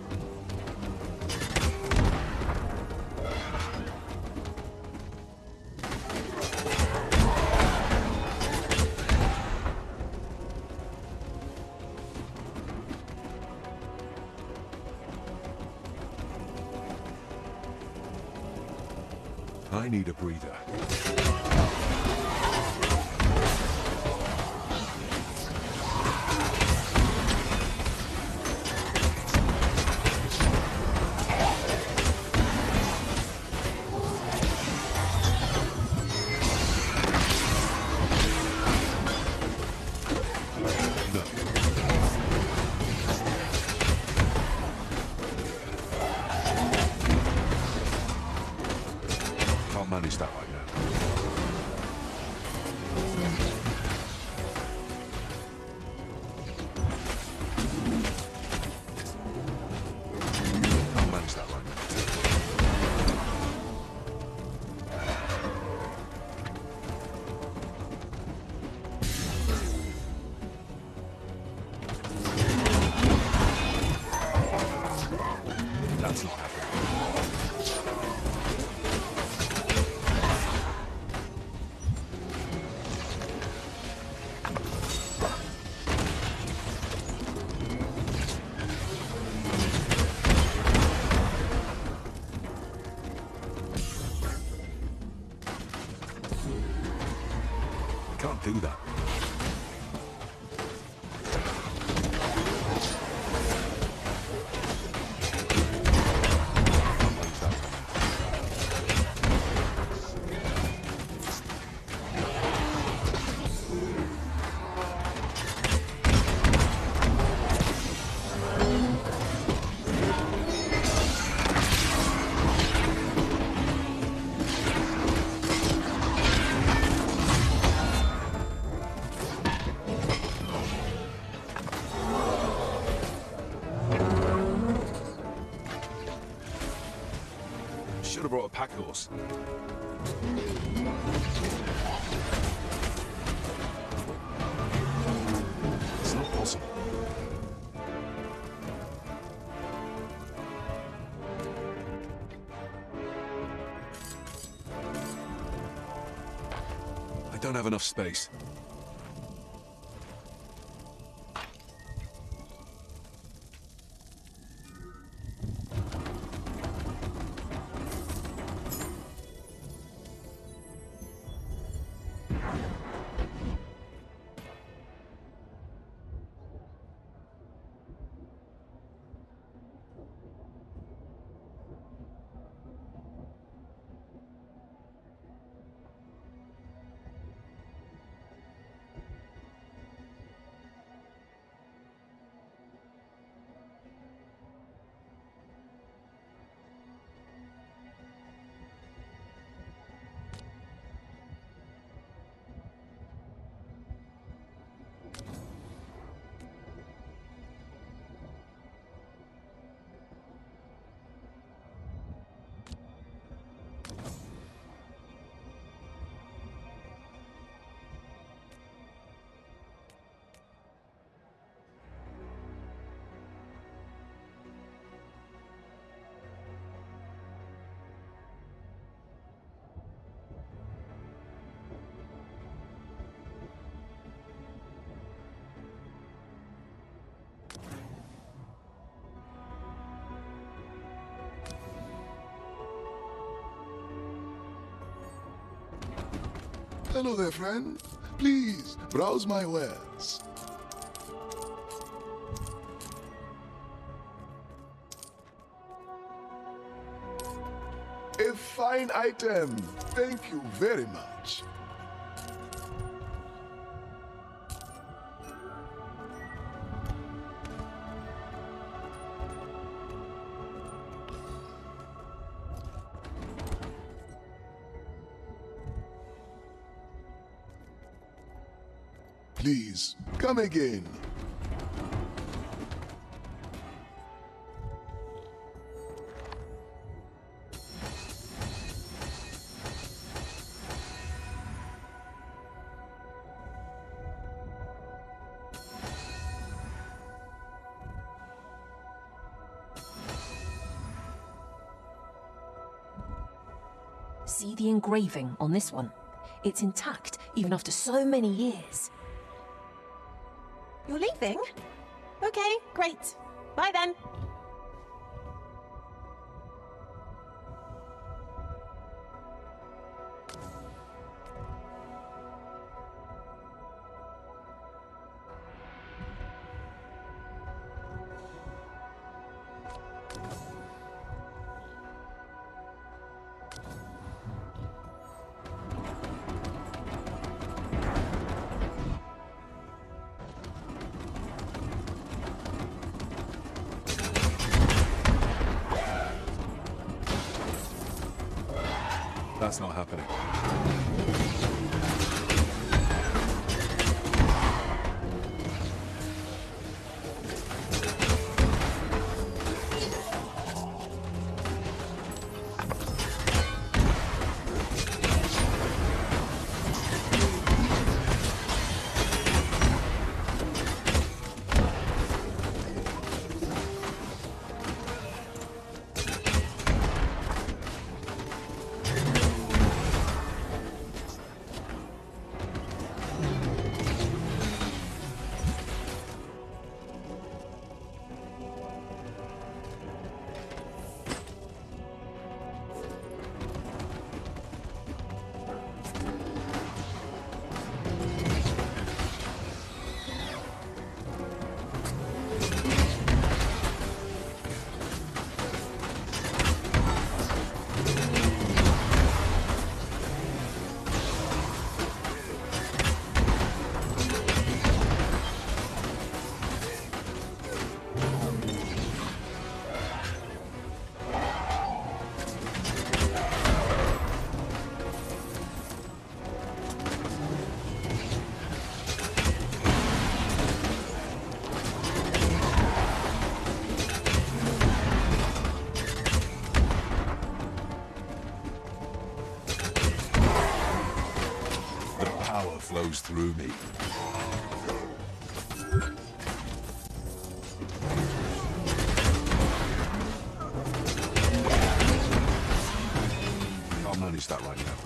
I need a breather. Can't manage that right now. Can't manage can't do that. Should have brought a pack horse. It's not possible. I don't have enough space. Hello there, friend. Please, browse my wares. A fine item. Thank you very much. Please, come again. See the engraving on this one? It's intact, even after so many years. You're leaving? Okay, great. Bye then. That's not happening. flows through me. Can't manage that right now.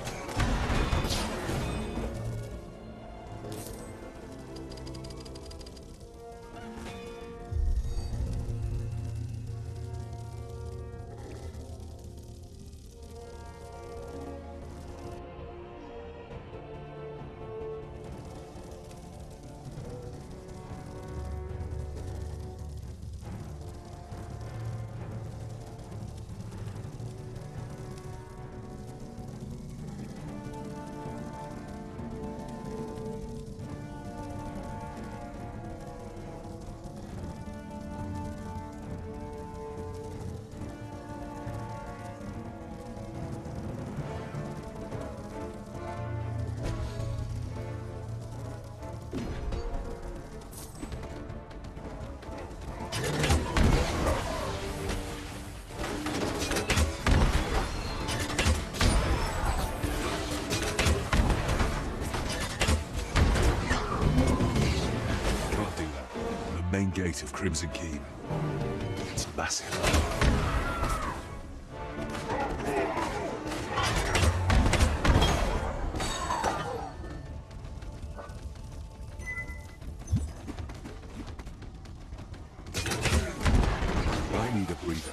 Main gate of Crimson Keep. It's massive. I need a breather.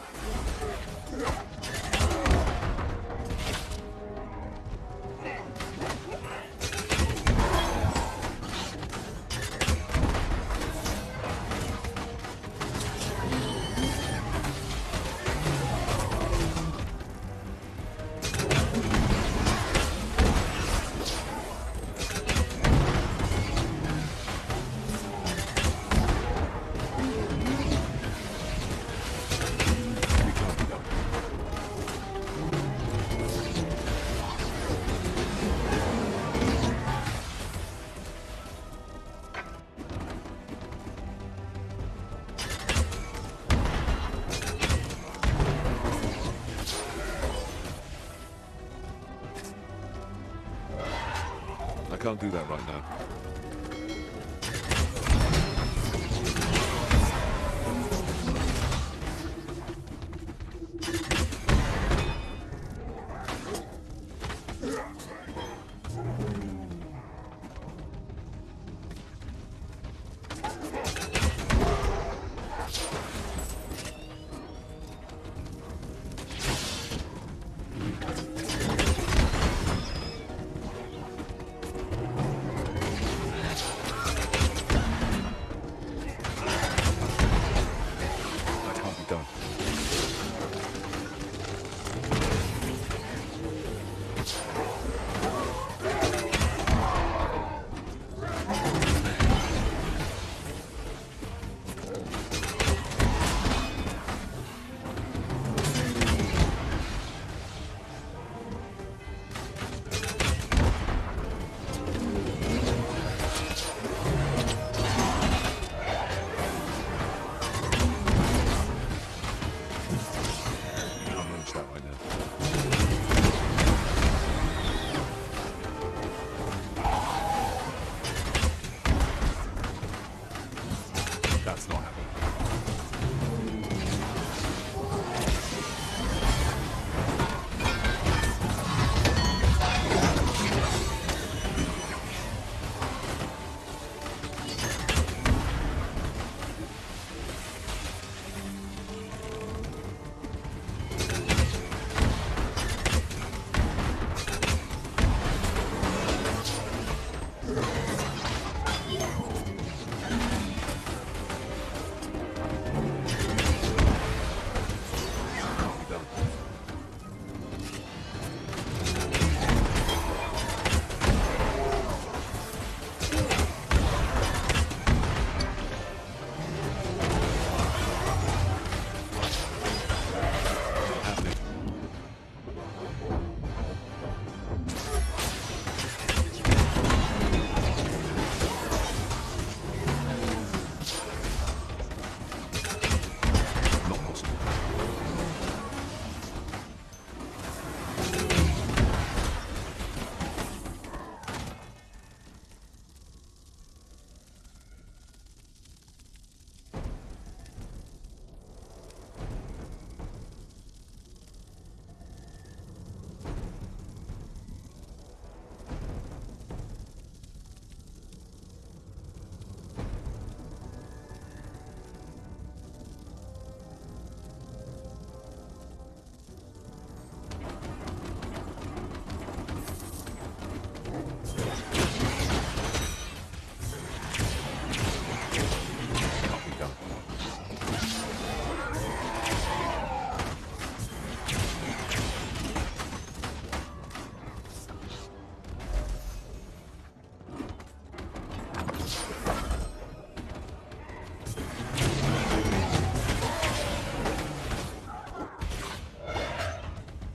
I can't do that right now.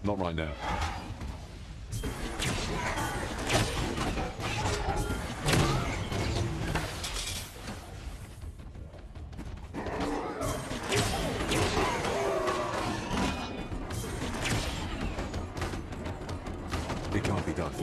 Not right now. It can't be done.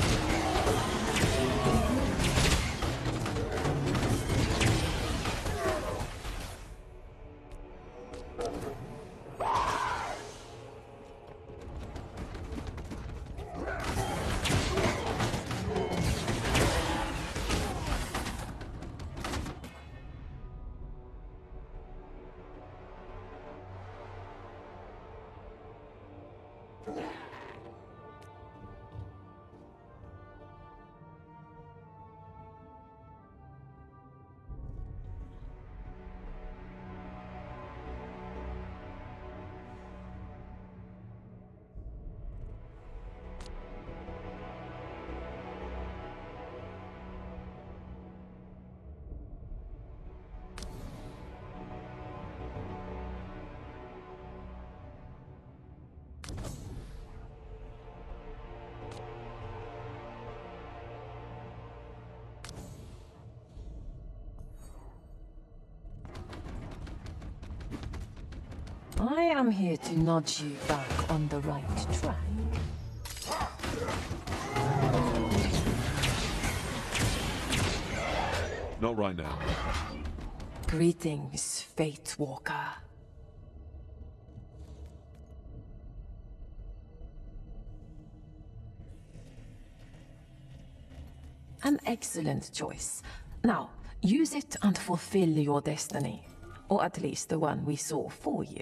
I am here to nudge you back on the right track. Not right now. Greetings, Fate Walker. An excellent choice. Now, use it and fulfill your destiny. Or at least the one we saw for you.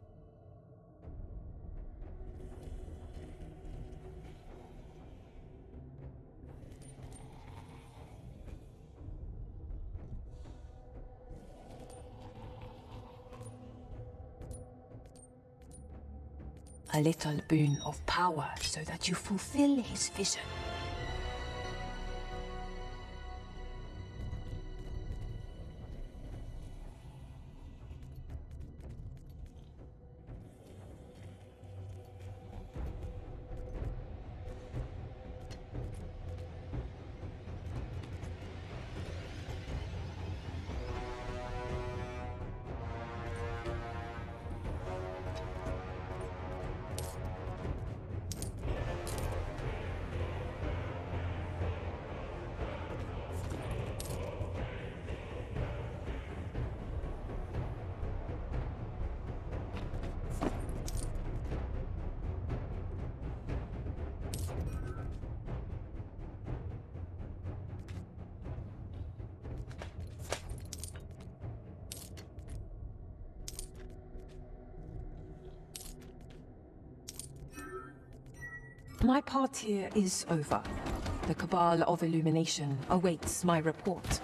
A little boon of power so that you fulfill his vision. My part here is over. The Cabal of Illumination awaits my report.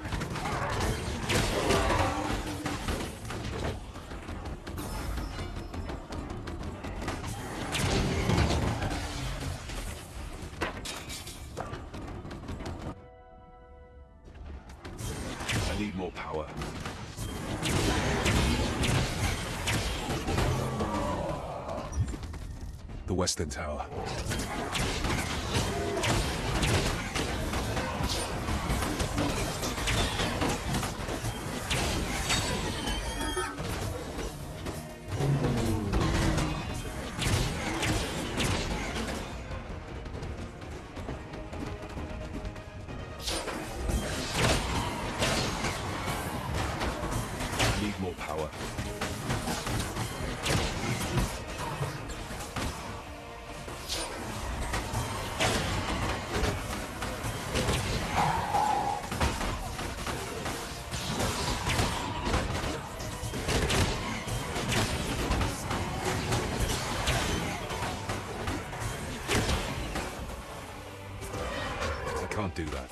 I need more power. The Western Tower. I need more power. Can't do that.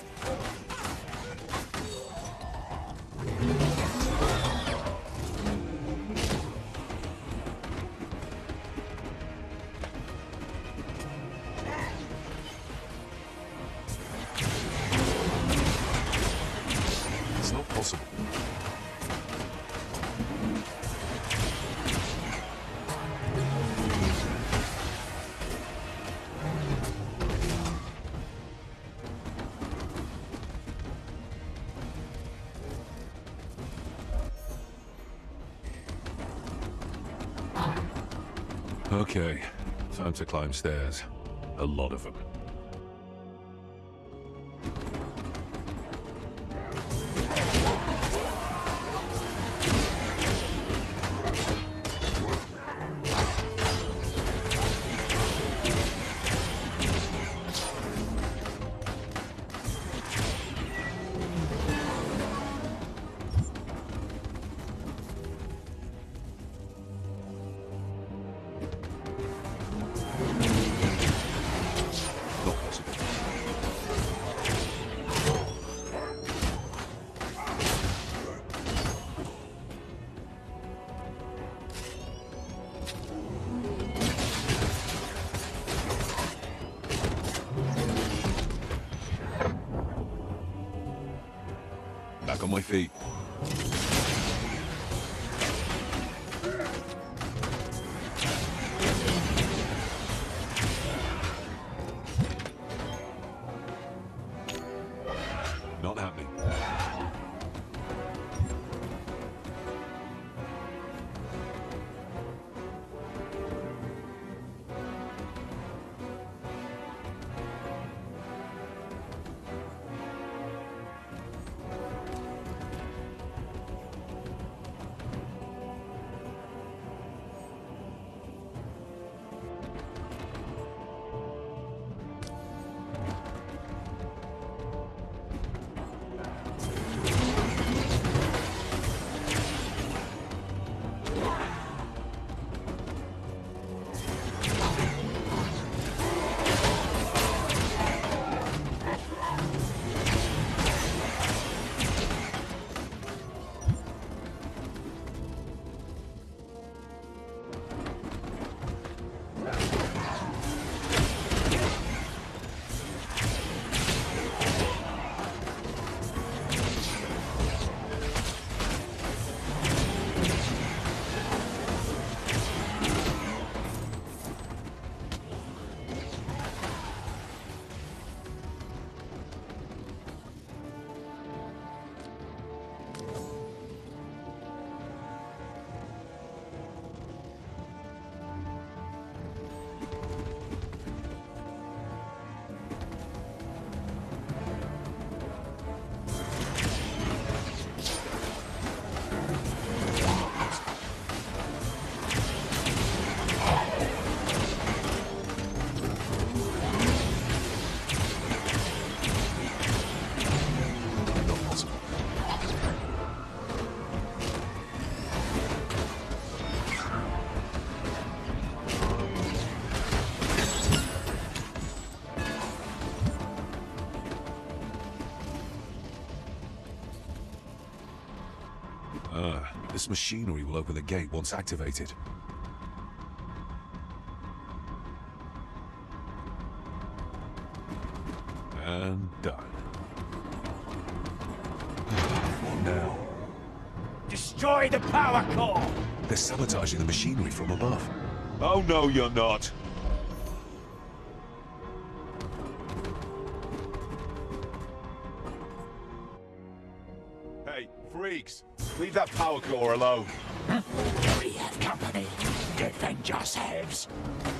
It's not possible. Okay, time to climb stairs. A lot of them. Back on my feet. Not happening. This machinery will open the gate once activated. And done. What now? Destroy the power core! They're sabotaging the machinery from above. Oh no, you're not! Hey, freaks! Leave that power core alone. We have company. Defend yourselves.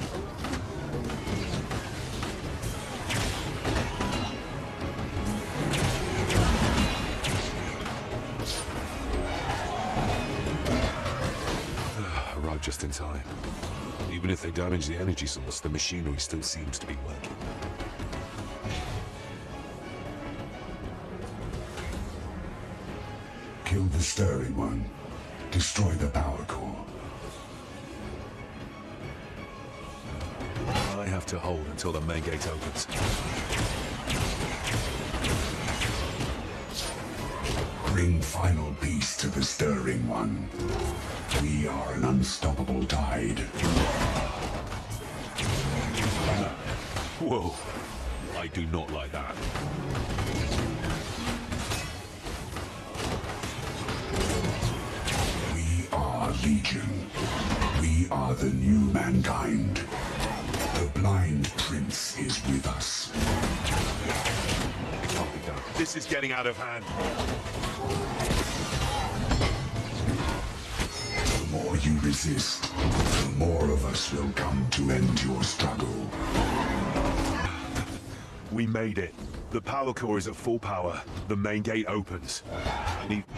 Arrived just in time. Even if they damage the energy source, the machinery still seems to be working. Kill the stirring one. Destroy the power core. I have to hold until the main gate opens. Bring final peace to the stirring one. We are an unstoppable tide. Whoa. I do not like that. We are Legion. We are the new mankind. The Blind Prince is with us. It can't be done. This is getting out of hand. The more you resist, the more of us will come to end your struggle. We made it. The power core is at full power. The main gate opens. I need...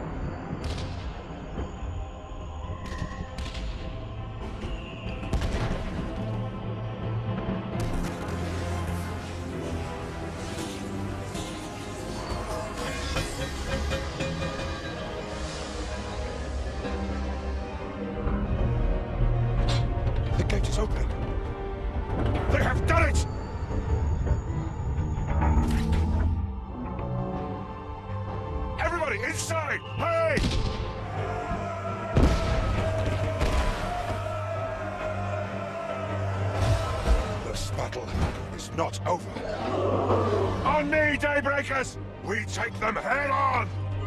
The gate is open. They have done it! Everybody, inside! Hurry! This battle is not over. On me, Daybreakers! We take them head on!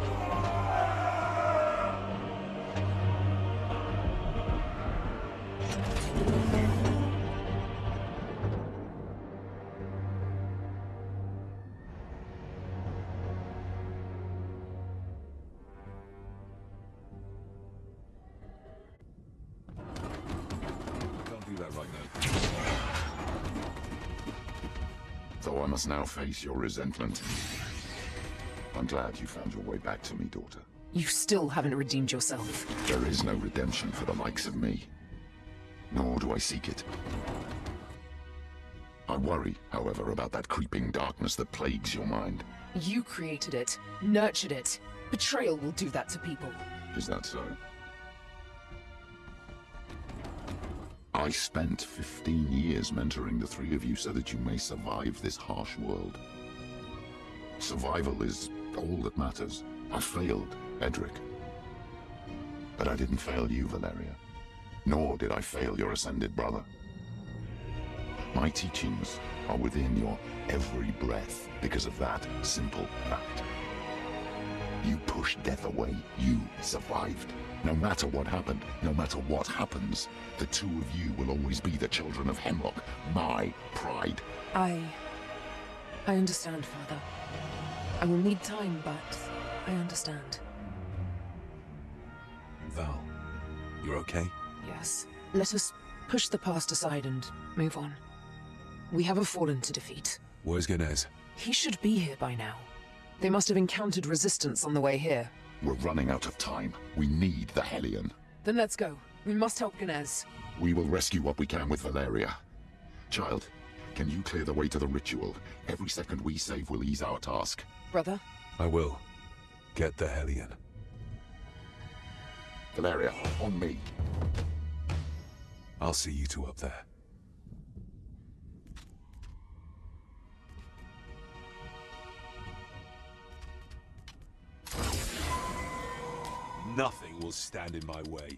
Though I must now face your resentment. I'm glad you found your way back to me, daughter. You still haven't redeemed yourself. There is no redemption for the likes of me. Nor do I seek it. I worry, however, about that creeping darkness that plagues your mind. You created it, nurtured it. Betrayal will do that to people. Is that so? I spent 15 years mentoring the three of you so that you may survive this harsh world. Survival is all that matters. I failed, Edric. But I didn't fail you, Valeria. Nor did I fail your ascended brother. My teachings are within your every breath because of that simple fact. You pushed death away. You survived. No matter what happened, no matter what happens, the two of you will always be the children of Hemlock, my pride. I understand, Father. I will need time, but I understand. Val, you're okay? Yes. Let us push the past aside and move on. We have a Fallen to defeat. Where's Ganes? He should be here by now. They must have encountered resistance on the way here. We're running out of time. We need the Hellion. Then let's go. We must help Ganes. We will rescue what we can with Valeria. Child, can you clear the way to the ritual? Every second we save will ease our task. Brother? I will. Get the Hellion. Valeria, on me. I'll see you two up there. Nothing will stand in my way.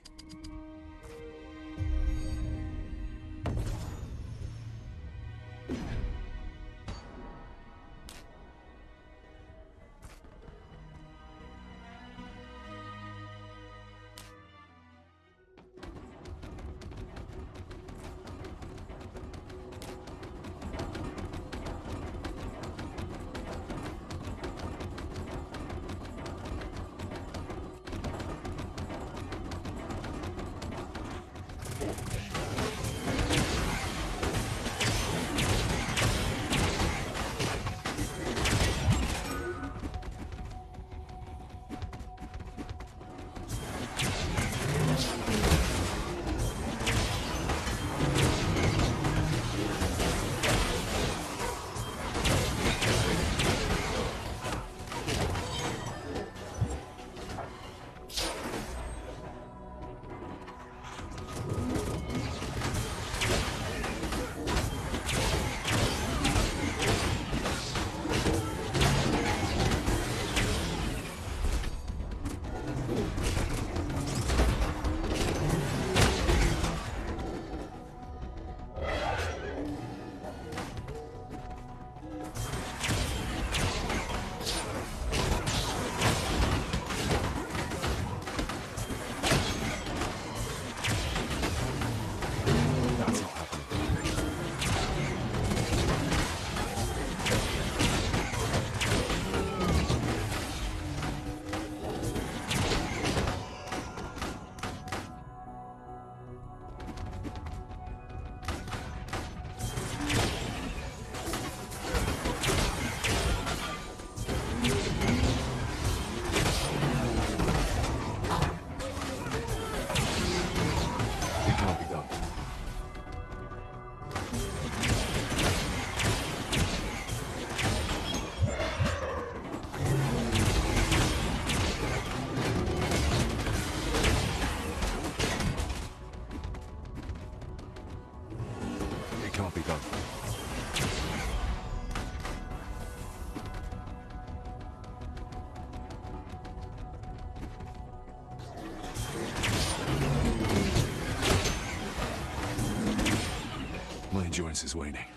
influence is waning.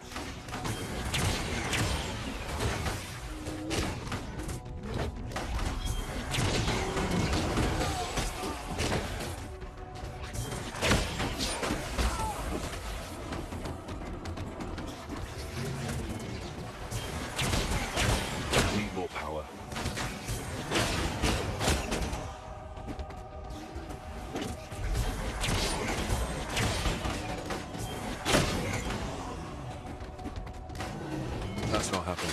Need more power. That's not happening.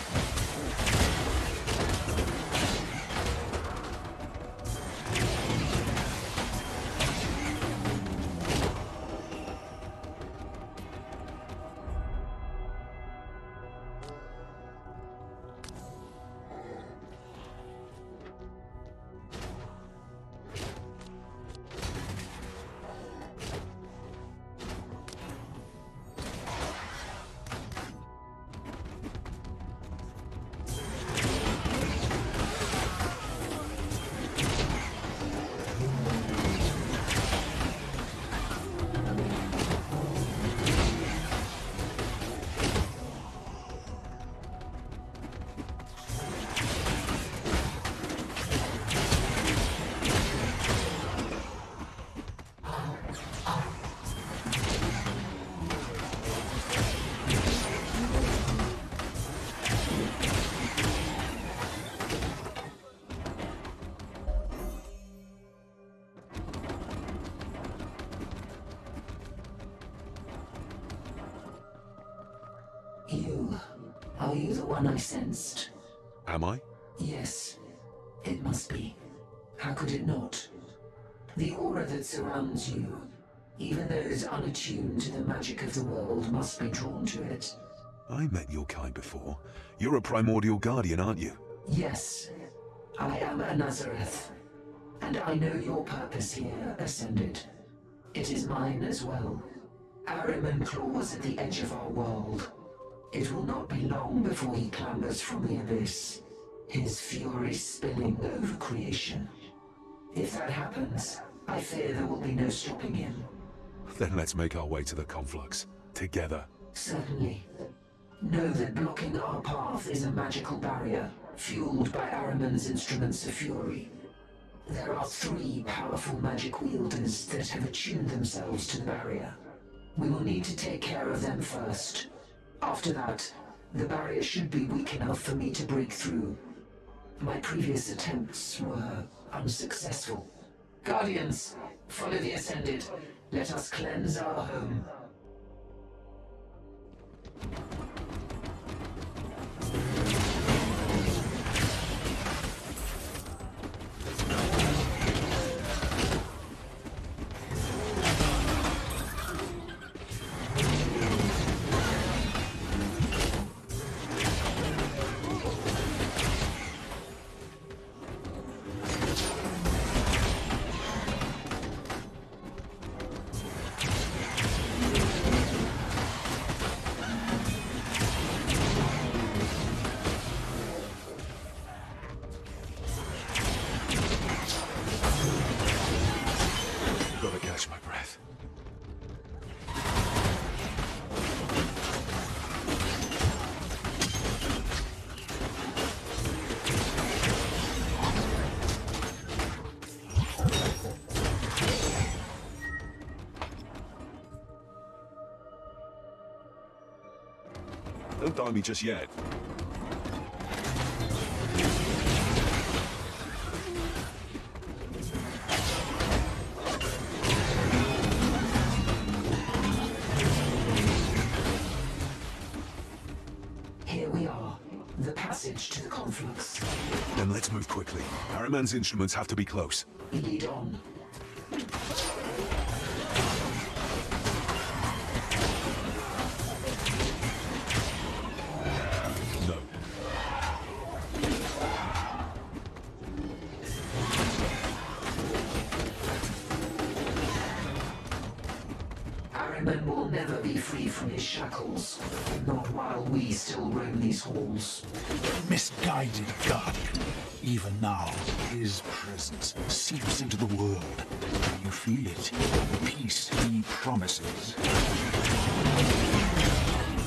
Are you the one I sensed? Am I? Yes. It must be. How could it not? The aura that surrounds you, even those unattuned to the magic of the world, must be drawn to it. I met your kind before. You're a primordial guardian, aren't you? Yes. I am a Nazareth. And I know your purpose here, Ascended. It is mine as well. Ahriman claws at the edge of our world. It will not be long before he clambers from the abyss, his fury spilling over creation. If that happens, I fear there will be no stopping him. Then let's make our way to the conflux. Together. Certainly. Know that blocking our path is a magical barrier, fueled by Ahriman's instruments of fury. There are 3 powerful magic wielders that have attuned themselves to the barrier. We will need to take care of them first. After that, the barrier should be weak enough for me to break through. My previous attempts were unsuccessful. Guardians, follow the Ascended. Let us cleanse our home. Don't die me just yet. Here we are. The passage to the conflux. Then let's move quickly. Ahriman's instruments have to be close. Lead on. No. Ahriman will never be free from his shackles. Not while we still roam these halls. Misguided guardian. Even now, his presence seeps into the world. You feel it, the peace he promises.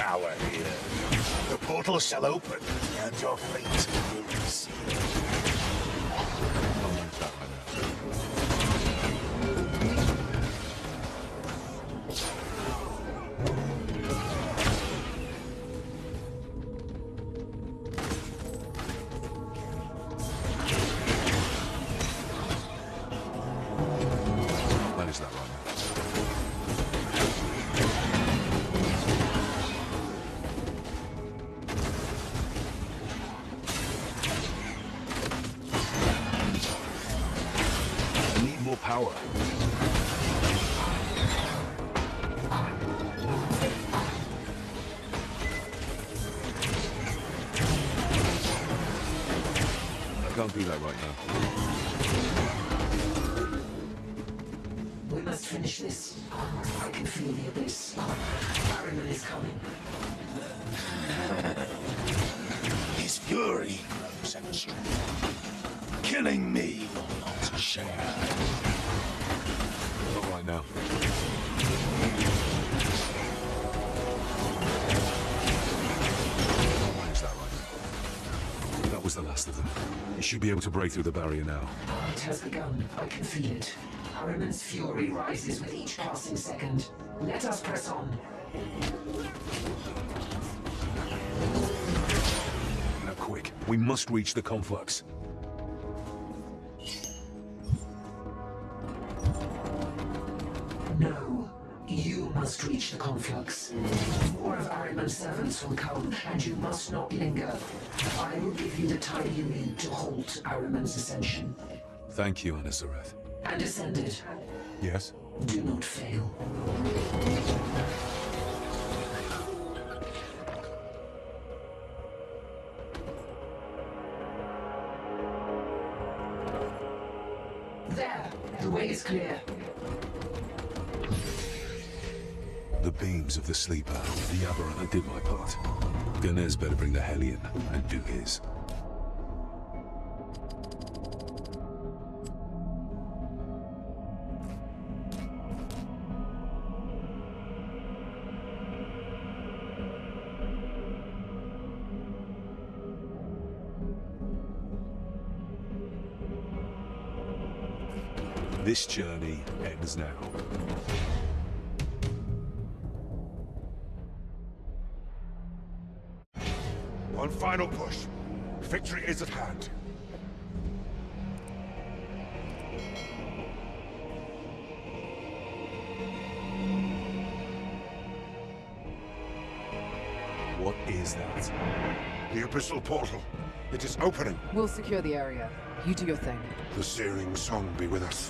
power here. The portal shall open, and your fate will be sealed. Manage that right now. More power. I can't do that right now. We must finish this. I can feel the abyss. Ahriman is coming. His fury grows ever stronger. Killing me will not share. Not right now. I'll manage that right now. That was the last of them. You should be able to break through the barrier now. It has begun. I can feel it. Ahriman's fury rises with each passing second. Let us press on. Now quick, we must reach the conflux. No. You must reach the conflux. More of Ahriman's servants will come, and you must not linger. I will give you the time you need to halt Ahriman's ascension. Thank you, Anasareth. And Ascended. Yes? Do not fail. There! The way is clear. The beams of the sleeper. The aberrant. I did my part. Ganes better bring the Hellion and do his. This journey ends now. One final push. Victory is at hand. What is that? The Abyssal Portal. It is opening. We'll secure the area. You do your thing. The searing song be with us.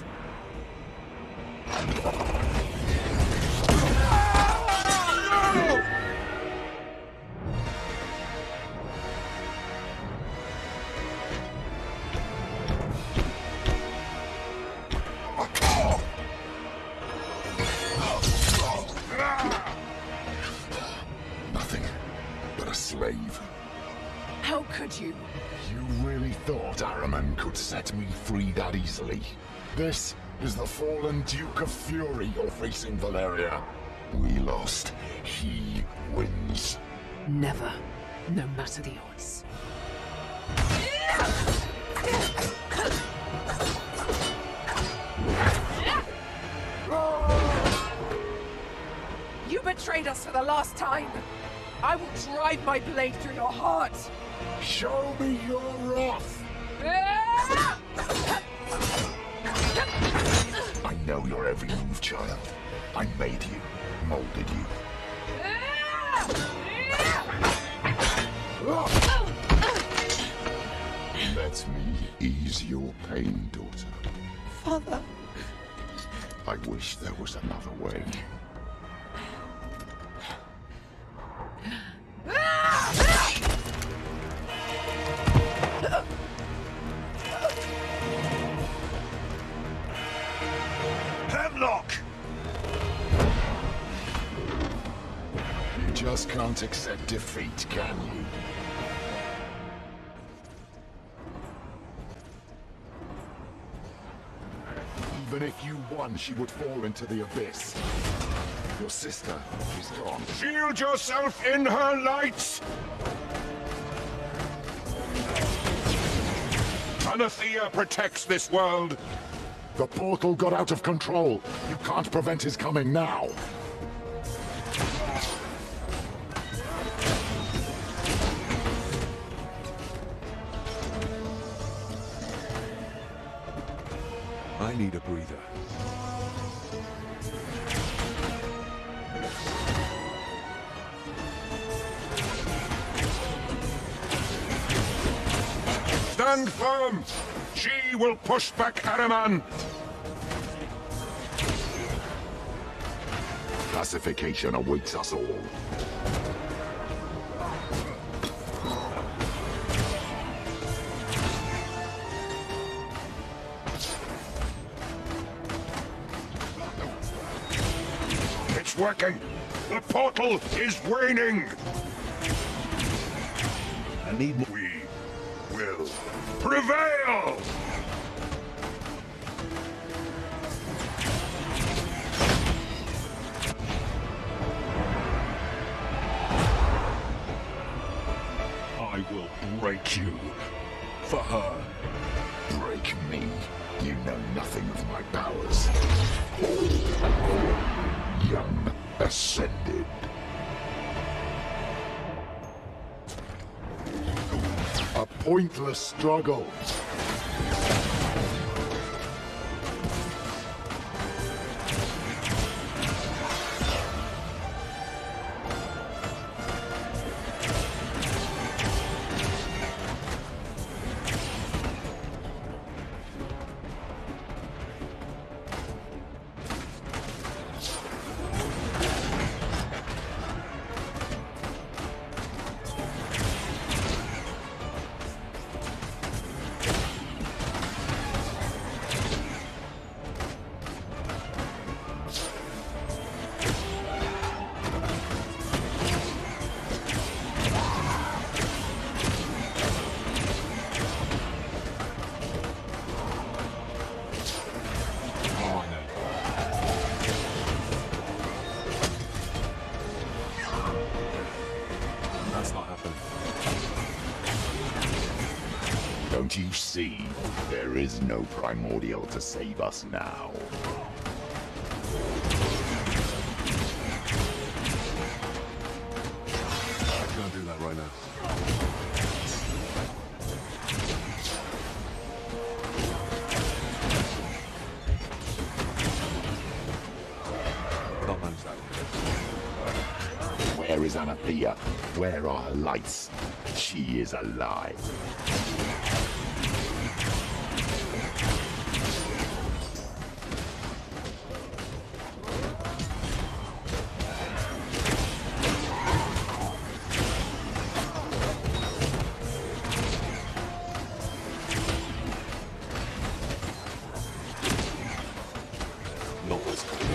Nothing but a slave. How could you? You really thought Ahriman could set me free that easily? This is the fallen Duke of Fury you're facing, Valeria. We lost. He wins. Never. No matter the odds. You betrayed us for the last time. I will drive my blade through your heart. Show me your wrath. I know your every move, child. I made you, molded you. Let me ease your pain, daughter. Father. I wish there was another way. Hemlock! You just can't accept defeat, can you? Even if you won, she would fall into the abyss. Your sister, she's gone. Shield yourself in her lights! Anathea protects this world. The portal got out of control. You can't prevent his coming now. I need a breather. Stand firm! She will push back Ahriman! Classification awaits us all. It's working! The portal is waning! I need more. We will prevail! I will break you. For her. Break me. You know nothing of my powers. Young Ascended. A pointless struggle. Don't you see? There is no primordial to save us now. I can't do that right now. Not manage that. Where is Anathea? Where are her lights? She is alive. Not this time.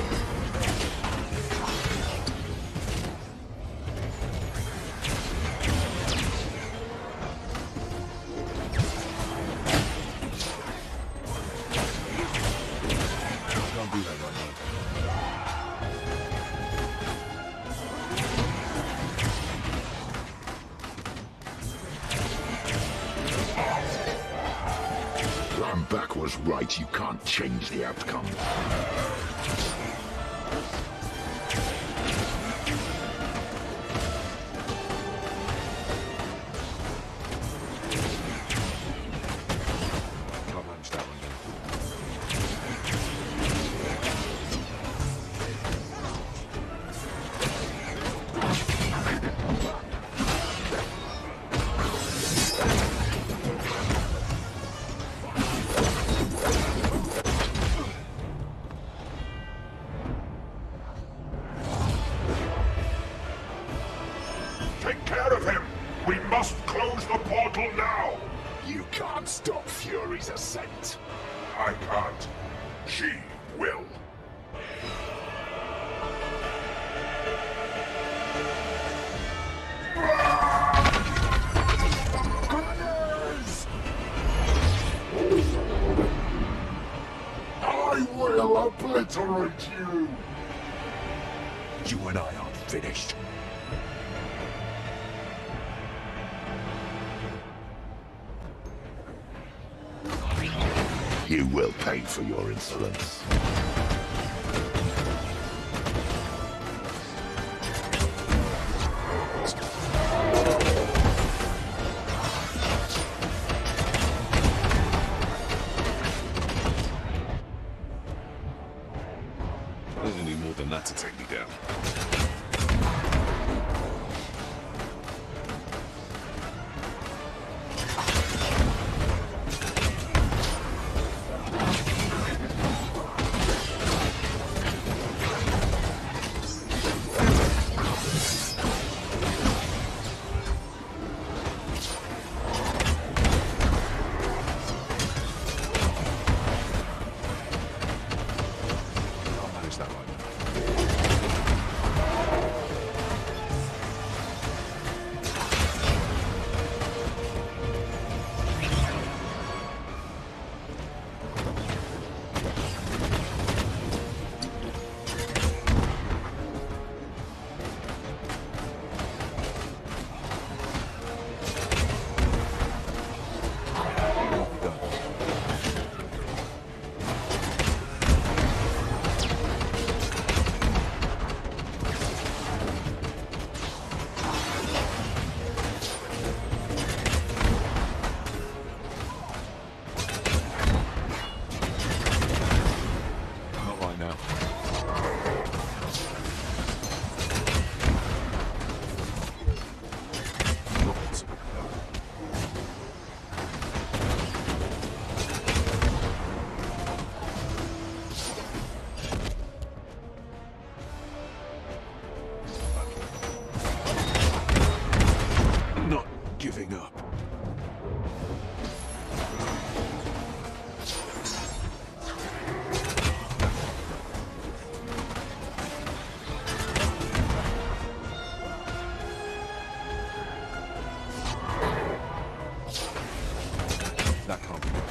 Can't do that right now. Ramback was right. You can't change the outcome. Can't manage that right now. Take care of him! We must close the portal now! You can't stop Fury's ascent. I can't. She will. Gunners! I will obliterate you! You and I aren't finished. You will pay for your insolence. Doesn't need more than that to take me down. I'll manage that right now. Not right now. Not possible. Not giving up. That can't be good.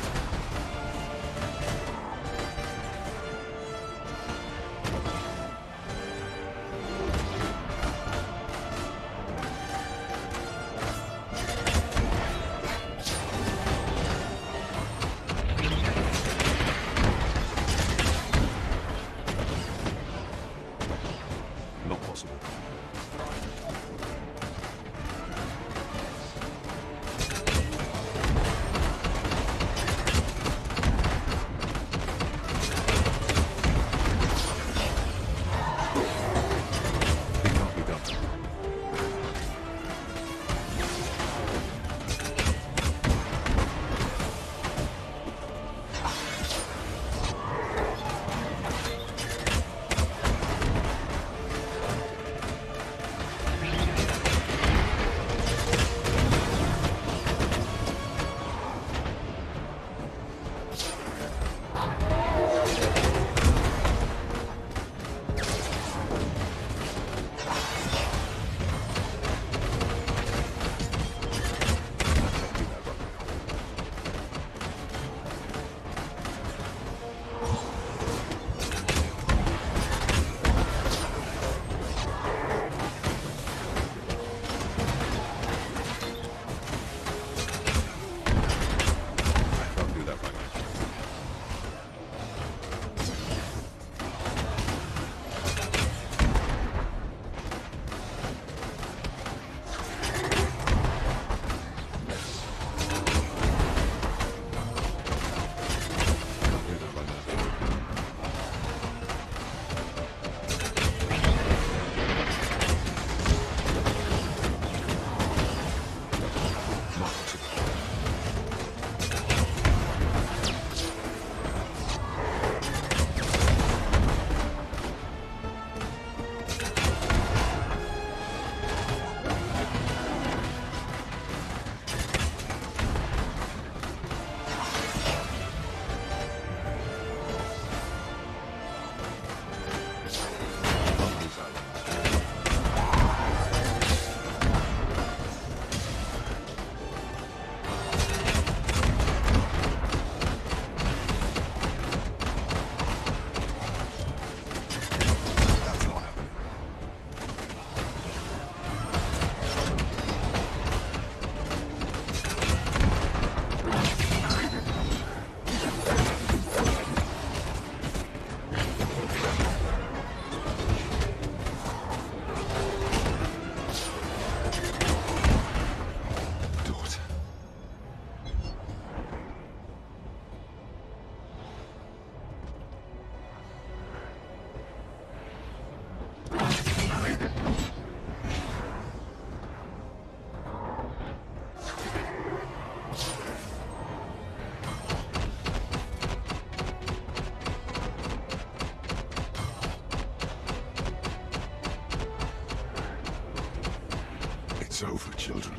It's over, children.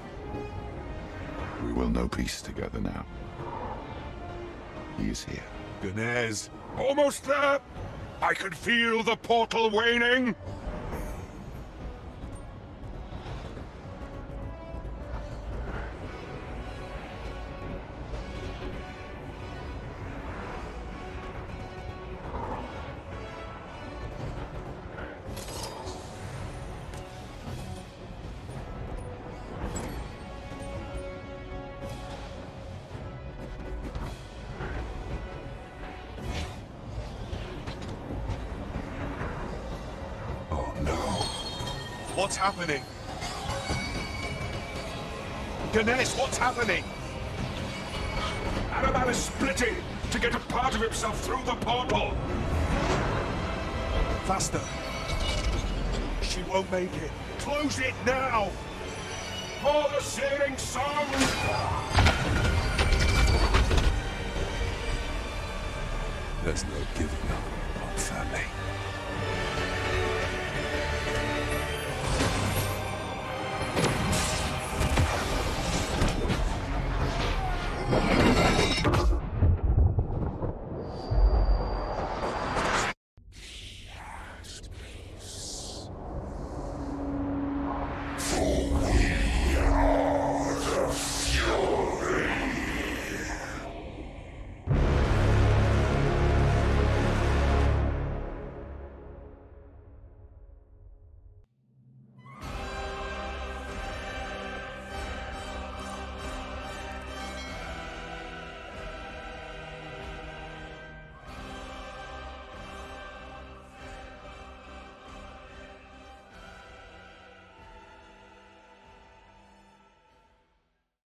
We will know peace together now. He is here. Ganes! Almost there! I can feel the portal waning! What's happening? Ganesh, what's happening? Araman is splitting to get a part of himself through the portal! Faster. She won't make it. Close it now! For the searing sun! There's no giving up on family.